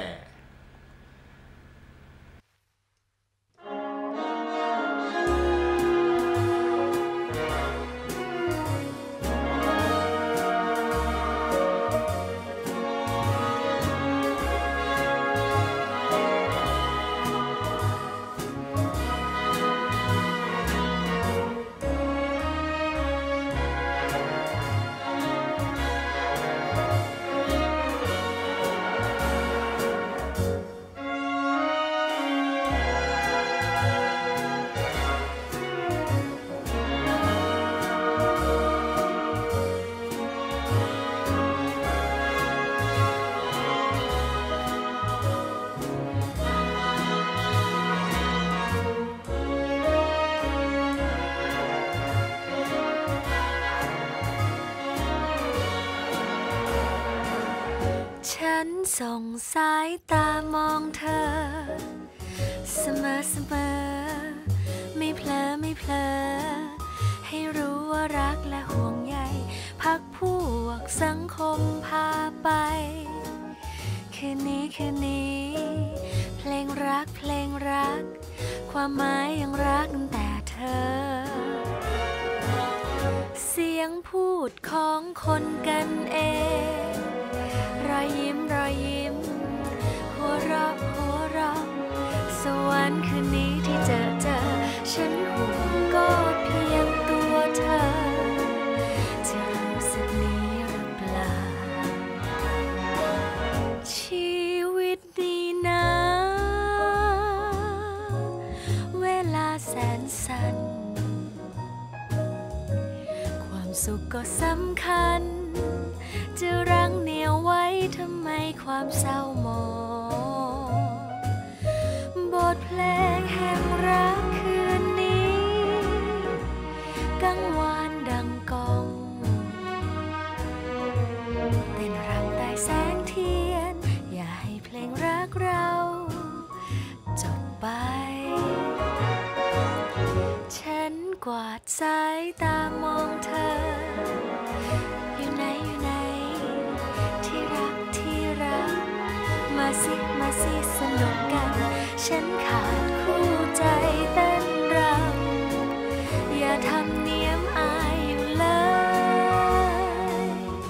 ส่งสายตามองเธอเสมอไม่เผลอให้รู้ว่ารักและห่วงใยพักพวกสังคมพาไปคืนนี้เพลงรักความหมายยังรักแต่เธอเสียงพูดของคนกันเองรอยยิ้มหัวเราะสวรรค์คืนนี้ที่เจอฉันห่วงก็เพียงตัวเธอจะรู้สึกนี้หรือเปล่าสุขก็สำคัญจะรั้งเหนี่ยวไว้ทำไมความเศร้าหมองบทเพลงแห่งรักคืนนี้กังวานดังกองเต้นรำใต้แสงเทียนอย่าให้เพลงรักเราจบไปฉันกวาดสายตามองเธออยู่ไหนที่รักมาสิสนุกกันฉันขาดคู่ใจเต้นรำอย่าทำเนียมอายอยู่เลย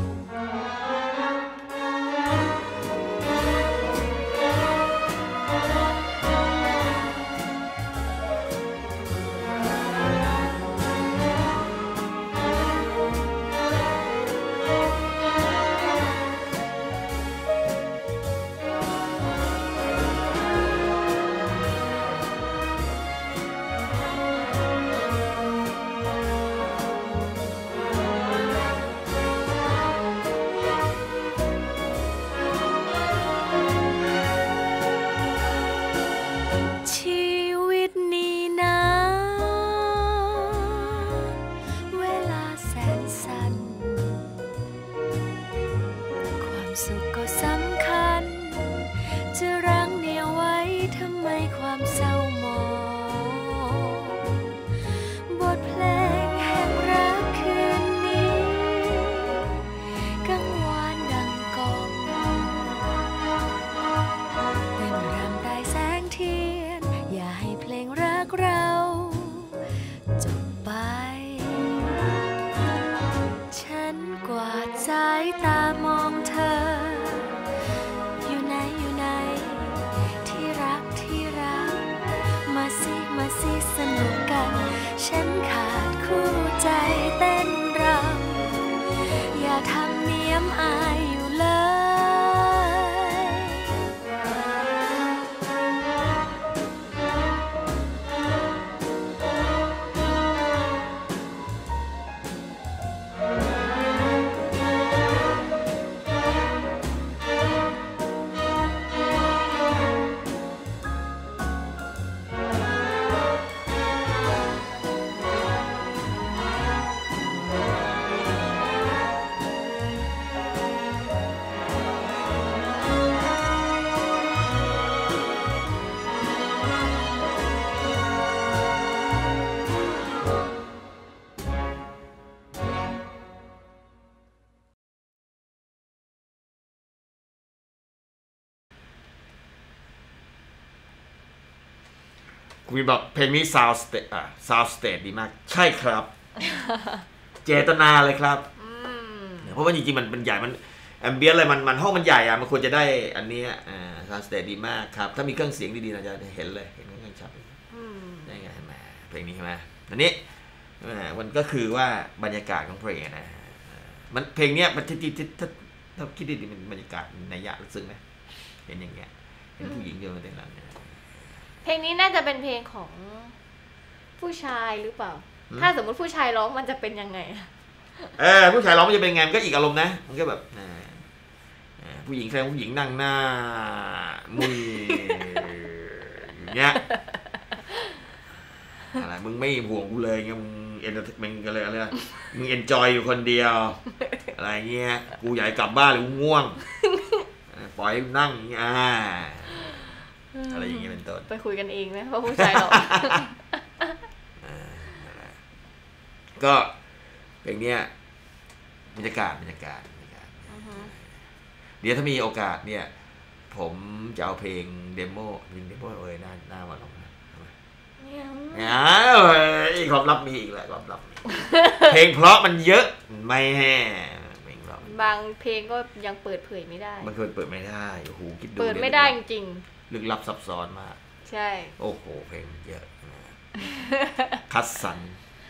สุขก็สำคัญจะรั้งเหนี่ยวไว้ทำไมความเศร้าหมองบทเพลงแห่งรักคืนนี้กังวานดังกองเต้นรำใต้แสงเทียนอย่าให้เพลงรักเราจบไปฉันกวาดสายตามองเธออยู่ไหนที่รักมาสิสนุกกันฉันขาดคู่ใจเต้นรำอย่าทำเนียมอายอยู่เลยคุณบอกเพลงนี้ซาวสเตทดีมากใช่ครับเจตนาเลยครับเพราะว่าจริงๆมันใหญ่มันแอมเบียนอะไรมันห้องมันใหญ่อะมันควรจะได้อันนี้ซาวสเตทดีมากครับถ้ามีเครื่องเสียงดีๆเราจะเห็นเลยเห็นเครื่องชัดได้ไงมาเพลงนี้ใช่ไหมอันนี้มันก็คือว่าบรรยากาศของเพลงนะมันเพลงนี้มันถ้าคิดดีๆมันบรรยากาศนัยยะลึกซึ้งนะเห็นอย่างเงี้ยเห็นผู้หญิงเดินมาเต้นรำเนี่ยเพลงนี้น่าจะเป็นเพลงของผู้ชายหรือเปล่าถ้าสมมติผู้ชายร้องมันจะเป็นยังไงผู้ชายร้องมันจะเป็นไงมันก็อีกอารมณ์นะมันก็แบบผู้หญิงแสดงผู้หญิงนั่งหน้ามุยอย่างเงี้ยอะไรมึงไม่ห่วงกูเลยเงี้ยมึงมึงอะไรมึงเอนจอยอยู่คนเดียวอะไรเงี้ยกูอยากกลับบ้านเลยกูง่วงปล่อยนั่งอะไรอย่างเงี้ยเป็นต้นไปคุยกันเองไหมเพราะผู้ชายหรอกก็เพลงเนี้ยบรรยากาศเดี๋ยวถ้ามีโอกาสเนี่ยผมจะเอาเพลงเดโมหน้ามาลองนะความลับมีอีกแหละความลับเพลงเพราะมันเยอะไม่แห่เพลงเพราะบางเพลงก็ยังเปิดเผยไม่ได้มันเปิดไม่ได้โอ้โหคิดดูเปิดไม่ได้จริงลึกลับซับซ้อนมากใช่โอ้โหเพลงเยอะคัดสรร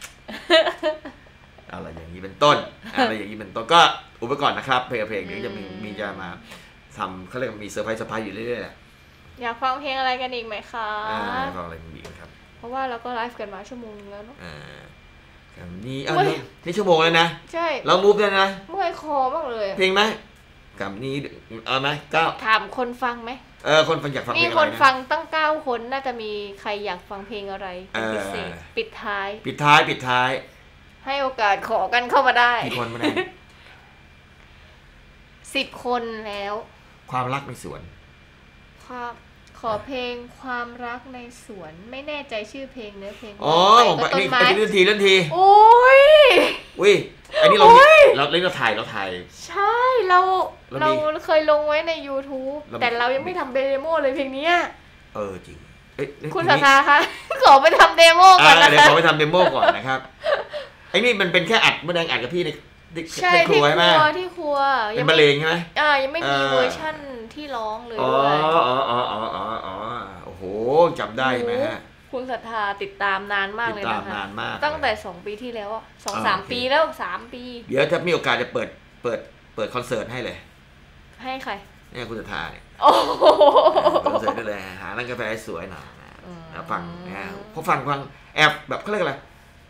อะไรอย่างนี้เป็นต้นก็อุปกรณ์นะครับเพลงนี้จะมีจะมาทำเขาเรียกมีเซอร์ไพรส์อยู่เรื่อยๆอยากฟังเพลงอะไรกันอีกไหมคะฟังอะไรอีกครับเพราะว่าเราก็ไลฟ์กันมาชั่วโมงนึงแล้วเนาะนี่ชั่วโมงแล้วนะใช่เรามูฟแล้วนะเมื่อยคอบ้างเลยเพลงไหมกับนี้เอาไหมถามคนฟังไหมคนฟังอยากฟังเพลงอะไรนี่คนฟังตั้ง9 คนน่าจะมีใครอยากฟังเพลงอะไรพิเศษปิดท้ายให้โอกาสขอกันเข้ามาได้กี่คนมาได้ 10 คนแล้วความรักในสวนขอเพลงความรักในสวนไม่แน่ใจชื่อเพลงเนื้อเพลงนี่เล่นทีโอ้ยอันนี้เราเล่นเราถ่ายใช่เราเคยลงไว้ใน YouTube แต่เรายังไม่ทำเดโมเลยเพลงนี้จริงคุณศรัทธาคะขอไปทำเดโมก่อนนะคะเดี๋ยวขอไปทำเดโมก่อนนะครับไอ้นี่มันเป็นแค่อัดแสดงอัดกับพี่ในครัวใช่ไหมที่ครัวเป็นบรรเลงใช่ไหมยังไม่มีเวอร์ชั่นที่ร้องเลยโอ้โหจำได้ไหมฮะคุณศรัทธาติดตามนานมากเลยนะคะตั้งแต่2 ปีที่แล้ว2-3 ปีแล้ว3 ปีเดี๋ยวถ้ามีโอกาสจะเปิดคอนเสิร์ตให้เลยให้ใครเนี่ยคุณศรัทธาเนี่ยโอ้คอนเสิร์ตได้เลยหาร้านกาแฟสวยหน่อยนะฟังนะพอฟังแอบแบบเขาเรียกอะไร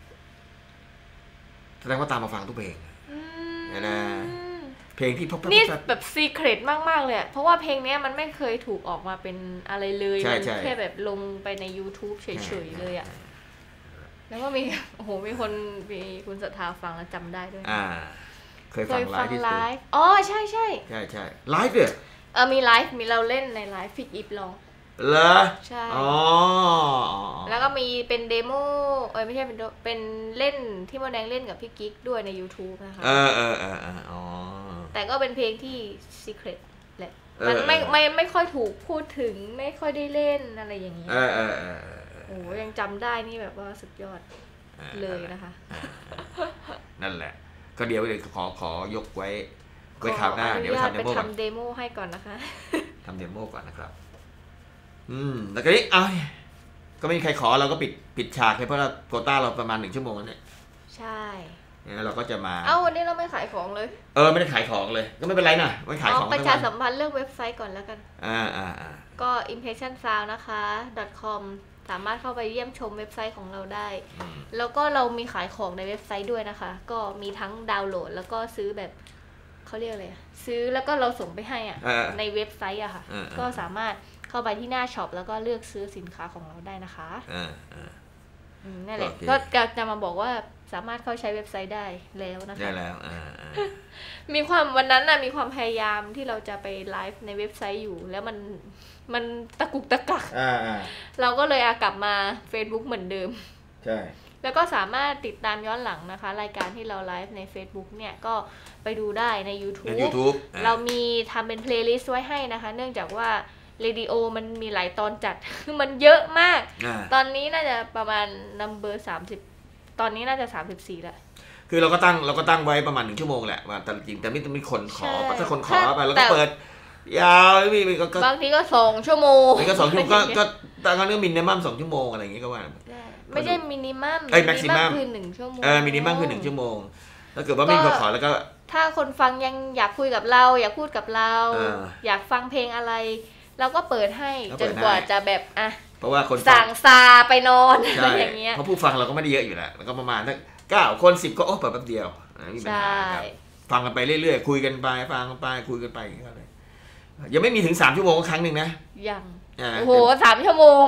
แสดงว่าตามมาฟังทุกเพลงนะเพลงที่พบนี่แบบซีเครตมากๆเลยเพราะว่าเพลงนี้มันไม่เคยถูกออกมาเป็นอะไรเลยมันแค่แบบลงไปใน YouTube เฉยๆเลยแล้วก็มีมีคนมีคุณศรัทธาฟังแล้วจำได้ด้วยเคยฟังไลฟ์ใช่ไลฟ์เนี่ยมีไลฟ์มีเราเล่นในไลฟ์ฟิกอิฟลองเหรอใช่แล้วก็มีเป็นเดโมไม่ใช่เป็นเล่นที่มดแดงเล่นกับพี่กิ๊กด้วยใน YouTube นะคะแต่ก็เป็นเพลงที่ Secret แหละมันไม่ค่อยถูกพูดถึงไม่ค่อยได้เล่นอะไรอย่างเงี้ยยังจำได้นี่แบบว่าสุดยอดเลยนะคะนั่นแหละก็เดี๋ยวขอยกไว้คราวหน้าเดี๋ยวทำเดโมให้ก่อนนะคะทำเดโมก่อนนะครับแล้วก็นี่ก็ไม่มีใครขอเราก็ปิดฉากเลยเพราะเราโควต้าเราประมาณ1 ชั่วโมงแล้วเนี่ยใช่เนี่ยเราก็จะมาวันนี้เราไม่ขายของเลยไม่ได้ขายของเลยก็ไม่เป็นไรนะไม่ขายของประชาสัมพันธ์เรื่องเว็บไซต์ก่อนแล้วกันก็ impressionsound นะคะ .com สามารถเข้าไปเยี่ยมชมเว็บไซต์ของเราได้แล้วก็เรามีขายของในเว็บไซต์ด้วยนะคะก็มีทั้งดาวน์โหลดแล้วก็ซื้อแบบเขาเรียกอะไรซื้อแล้วก็เราส่งไปให้ในเว็บไซต์ค่ะก็สามารถเข้าไปที่หน้าช็อปแล้วก็เลือกซื้อสินค้าของเราได้นะคะนั่นแหละก็จะมาบอกว่าสามารถเข้าใช้เว็บไซต์ได้แล้วนะคะได้แล้วมีความวันนั้นมีความพยายามที่เราจะไปไลฟ์ในเว็บไซต์อยู่แล้วมันตะกุกตะกักเราก็เลยกลับมา Facebook เหมือนเดิมใช่แล้วก็สามารถติดตามย้อนหลังนะคะรายการที่เราไลฟ์ใน Facebook เนี่ยก็ไปดูได้ใน YouTube เรามีทำเป็นเพลย์ลิสต์ไว้ให้นะคะเนื่องจากว่าเรดิโอมันมีหลายตอนจัดมันเยอะมากตอนนี้น่าจะประมาณนัมเบอร์30ตอนนี้น่าจะ34แล้วคือเราก็ตั้งไว้ประมาณ1 ชั่วโมงแหละว่าแต่จริงแต่ไม่ต้องมีคนขอถ้าคนขอไปแล้วก็เปิดยาวมีก็บางทีก็2 ชั่วโมงก็2 ชั่วโมงก็ตั้งกันเรื่องมินิมัม2 ชั่วโมงอะไรอย่างงี้ก็ว่าไม่ใช่มินิมัมแม็กซิมัมคือ1 ชั่วโมงมินิมัมคือ1 ชั่วโมงถ้าเกิดว่าไม่ขอแล้วก็ถ้าคนฟังยังอยากคุยกับเราอยากพูดกับเราอยากฟังเพลงอะไรเราก็เปิดให้จนกว่าจะแบบเพราะว่าคนสั่งซาไปนอนอะไรอย่างเงี้ยเพราะผู้ฟังเราก็ไม่ได้เยอะอยู่แล้วแล้วก็ประมาณ9 คน 10ก็เปิดแป๊บเดียวไม่มีปัญหาครับฟังกันไปเรื่อยๆคุยกันไปฟังกันไปคุยกันไปอย่างเงี้ยเลยยังไม่มีถึง3 ชั่วโมงครั้งนึงนะยังโอ้โห3 ชั่วโมง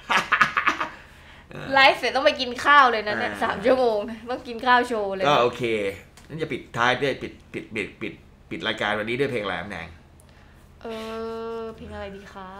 ไลฟ์เสร็จต้องไปกินข้าวเลยนะเนี่ย3 ชั่วโมงต้องกินข้าวโชว์เลยก็โอเคนั่นจะปิดท้ายด้วยปิดรายการวันนี้ด้วยเพลงอะไรแนงเพลงอะไรดีคะ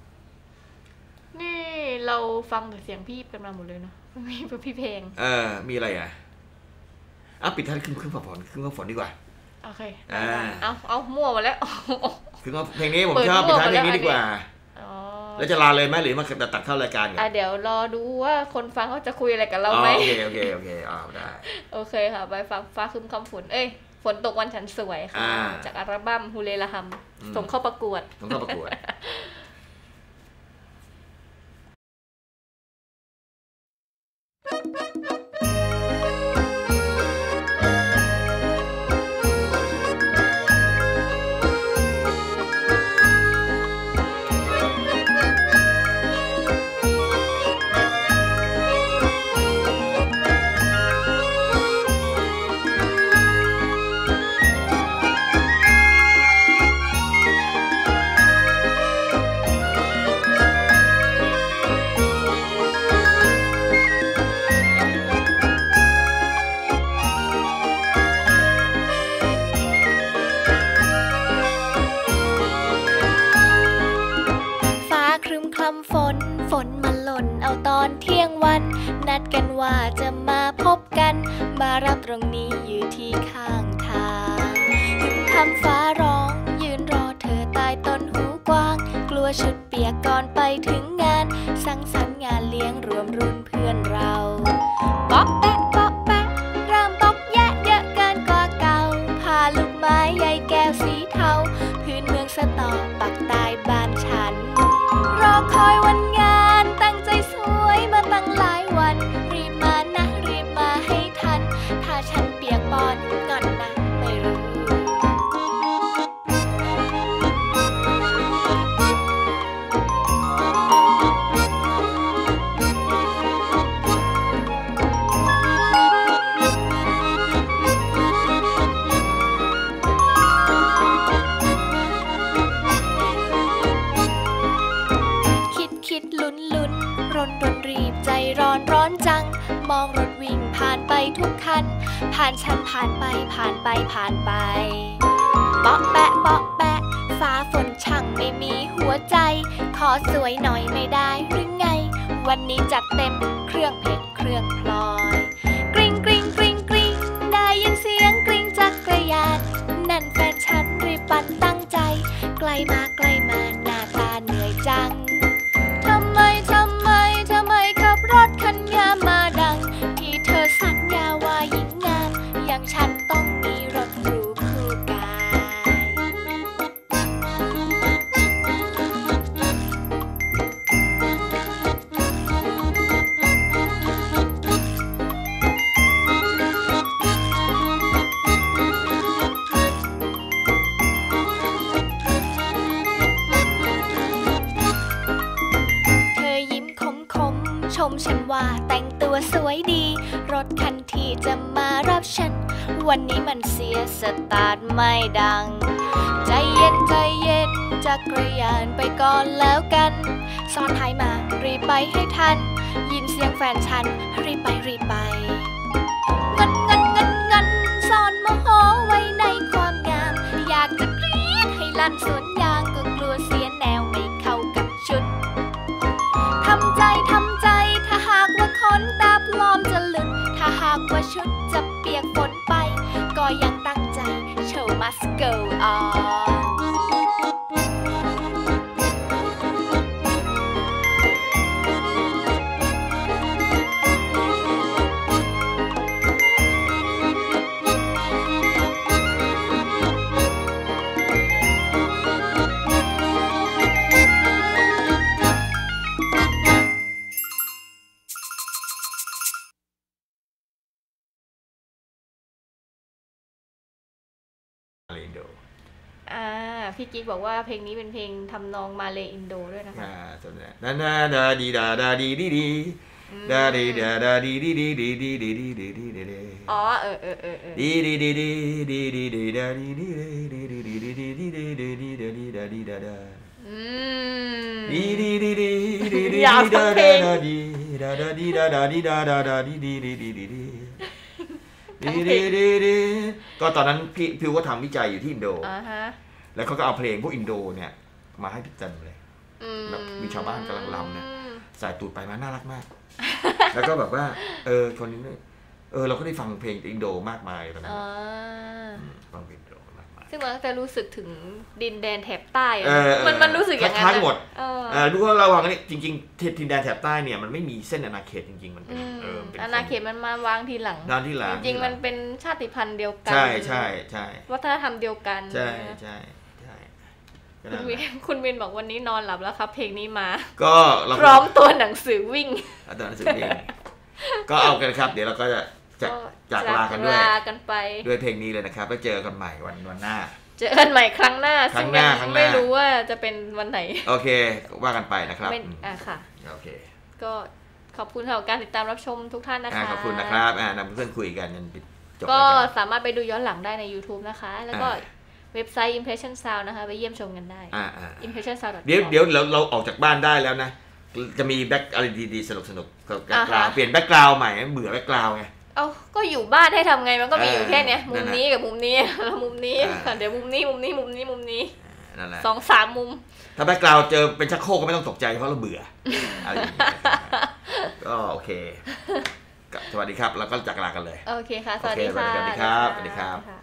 นี่เราฟังแต่เสียงพี่เป็นมาหมดเลยเนาะมีพี่เพลงมีอะไรปิดท้ายขึ้นฝนดีกว่าโอเคเอามั่วมาแล้วคือเพลงนี้ผมชอบปิดท้ายเพลงนี้ดีกว่าแล้วจะลาเลยไหมหรือมาตัดเข้ารายการกันเดี๋ยวรอดูว่าคนฟังเขาจะคุยอะไรกับเราไหมโอเคได้โอเคค่ะไปฟังฟ้าคืมคำฝนฝนตกวันฉันสวยค่ะจากอัลบั้มฮูเลละฮัมส่งเข้าประกวดรับตรงนี้อยู่ที่ข้างทางถึงคำฟ้าร้องยืนรอเธอใต้ต้นหูกว้างกลัวชุดเปียกก่อนไปถึงงานสังสรรค์งานเลี้ยงรวมรุ่นเพื่อนเราเปาะแปะเปาะแปะเริ่มตกแยะเยอะเกินกว่าเก่าผ้าลูกไม้ใยแก้วสีเทาพื้นเมืองสตอปักใต้บ้านฉันรอคอยวันงานตั้งใจสวยมาตั้งหลายวันรีบมานะรีบมาให้ทันถ้าฉันเปียกปอนงอนนะไม่รู้รนรีบใจร้อนร้อนจังมองรถวิ่งผ่านไปทุกคันผ่านฉันผ่านไปผ่านไปผ่านไปเปาะแปะเปาะแปะฟ้าฝนช่างไม่มีหัวใจขอสวยหน่อยไม่ได้หรือไงวันนี้จัดเต็มเครื่องเพชรเครื่องพลอยกริ๊งกริ๊งกริ๊งกริ๊งได้ยินเสียงกริ๊งจักรยานนั่นแฟนฉันรีบปั่นตั้งใจใกล้มาใกล้มาหน้าตาเหนื่อยจังทำไมขับรถคันงามมาดังที่เธอสัญญาว่าหญิงงามอย่างฉันต้องมีรถหรูคู่กชมฉันว่าแต่งตัวสวยดีรถคันที่จะมารับฉันวันนี้มันเสียสตาร์ทไม่ดังใจเย็นใจเย็นจักรยานไปก่อนแล้วกันซ้อนท้ายมารีบไปให้ทันยินเสียงแฟนฉันรีบไปรีบไปงันซ่อนโมโหไว้ในความงามอยากจะกรี๊ดให้ลั่นสวนยางก็กลัวเสียแนวไม่เข้ากับชุดทำใจถ้าหากว่าขนตาปลอมจะหลุดถ้าหากว่าชุดจะเปียกฝนไปก็ยังตั้งใจ Show must go onพี่กิ๊กบอกว่าเพลงนี้เป็นเพลงทำนองมาเลอินโดด้วยนะคะนาดาดีดาดาดีดีดีดาดีดาดาดีดีดีดีดีดีดีดีดีดีดีอ๋อดีดีดีดีดีดีดีดาดีดีดีดีดีดีดีดีดีดีดีดีดาดีดาดาดีดีดีดีดีดีดาดาดีดาดาดีดาดาดีดาดาดาดีดีดีดีดีดีดีก็ตอนนั้นพี่พิวก็ทำวิจัยอยู่ที่อินโดแล้วเขาก็เอาเพลงพวกอินโดเนี่ยมาให้พี่จันเลยแบบมีชาวบ้านกำลังรำเนี่ยใส่ตูดไปมาน่ารักมากแล้วก็แบบว่าคนนี้เราก็ได้ฟังเพลงอินโดมากมายตอนนั้นฟังเพลงอินโดมากมายซึ่งมันจะรู้สึกถึงดินแดนแถบใต้มันรู้สึกอย่างนั้นทั้งหมดดูว่าระวังนี่จริงๆดินแดนแถบใต้เนี่ยมันไม่มีเส้นอาณาเขตจริงๆมันเป็นอาณาเขตมันมาวางทีหลังจริงๆมันเป็นชาติพันธุ์เดียวกันใช่วัฒนธรรมเดียวกันใช่คุณวินบอกวันนี้นอนหลับแล้วครับเพลงนี้มาก็พร้อมตัวหนังสือวิ่งตัวหนังสือวิ่งก็เอากันครับเดี๋ยวเราก็จะจากลากันด้วยเพลงนี้เลยนะครับแล้วเจอกันใหม่วันหน้าเจอกันใหม่ครั้งหน้าซึ่งยังไม่รู้ว่าจะเป็นวันไหนโอเคว่ากันไปนะครับค่ะโอเคก็ขอบคุณสำหรับการติดตามรับชมทุกท่านนะคะขอบคุณนะครับนำเพื่อนคุยกันจบก็สามารถไปดูย้อนหลังได้ใน YouTube นะคะแล้วก็เว็บไซต์ Impression Sound นะคะไปเยี่ยมชมกันได้ impressionsound.com เดี๋ยวเราออกจากบ้านได้แล้วนะจะมีแบ็คอะไรดีๆสนุกๆแบ็คกราวด์เปลี่ยนแบ็คกราวด์ใหม่เบื่อแบ็คกราวด์ไงก็อยู่บ้านให้ทำไงมันก็มีอยู่แค่เนี้ยมุมนี้กับมุมนี้แล้วมุมนี้เดี๋ยวมุมนี้นั่นแหละ 2-3 มุมถ้าแบ็คกราวด์เจอเป็นชักโครกก็ไม่ต้องตกใจเพราะเราเบื่ออะไรอย่างเงี้ยก็โอเคสวัสดีครับแล้วก็จากลากันเลยโอเคค่ะสวัสดีค่ะสวัสดีครับสวัสดีครับ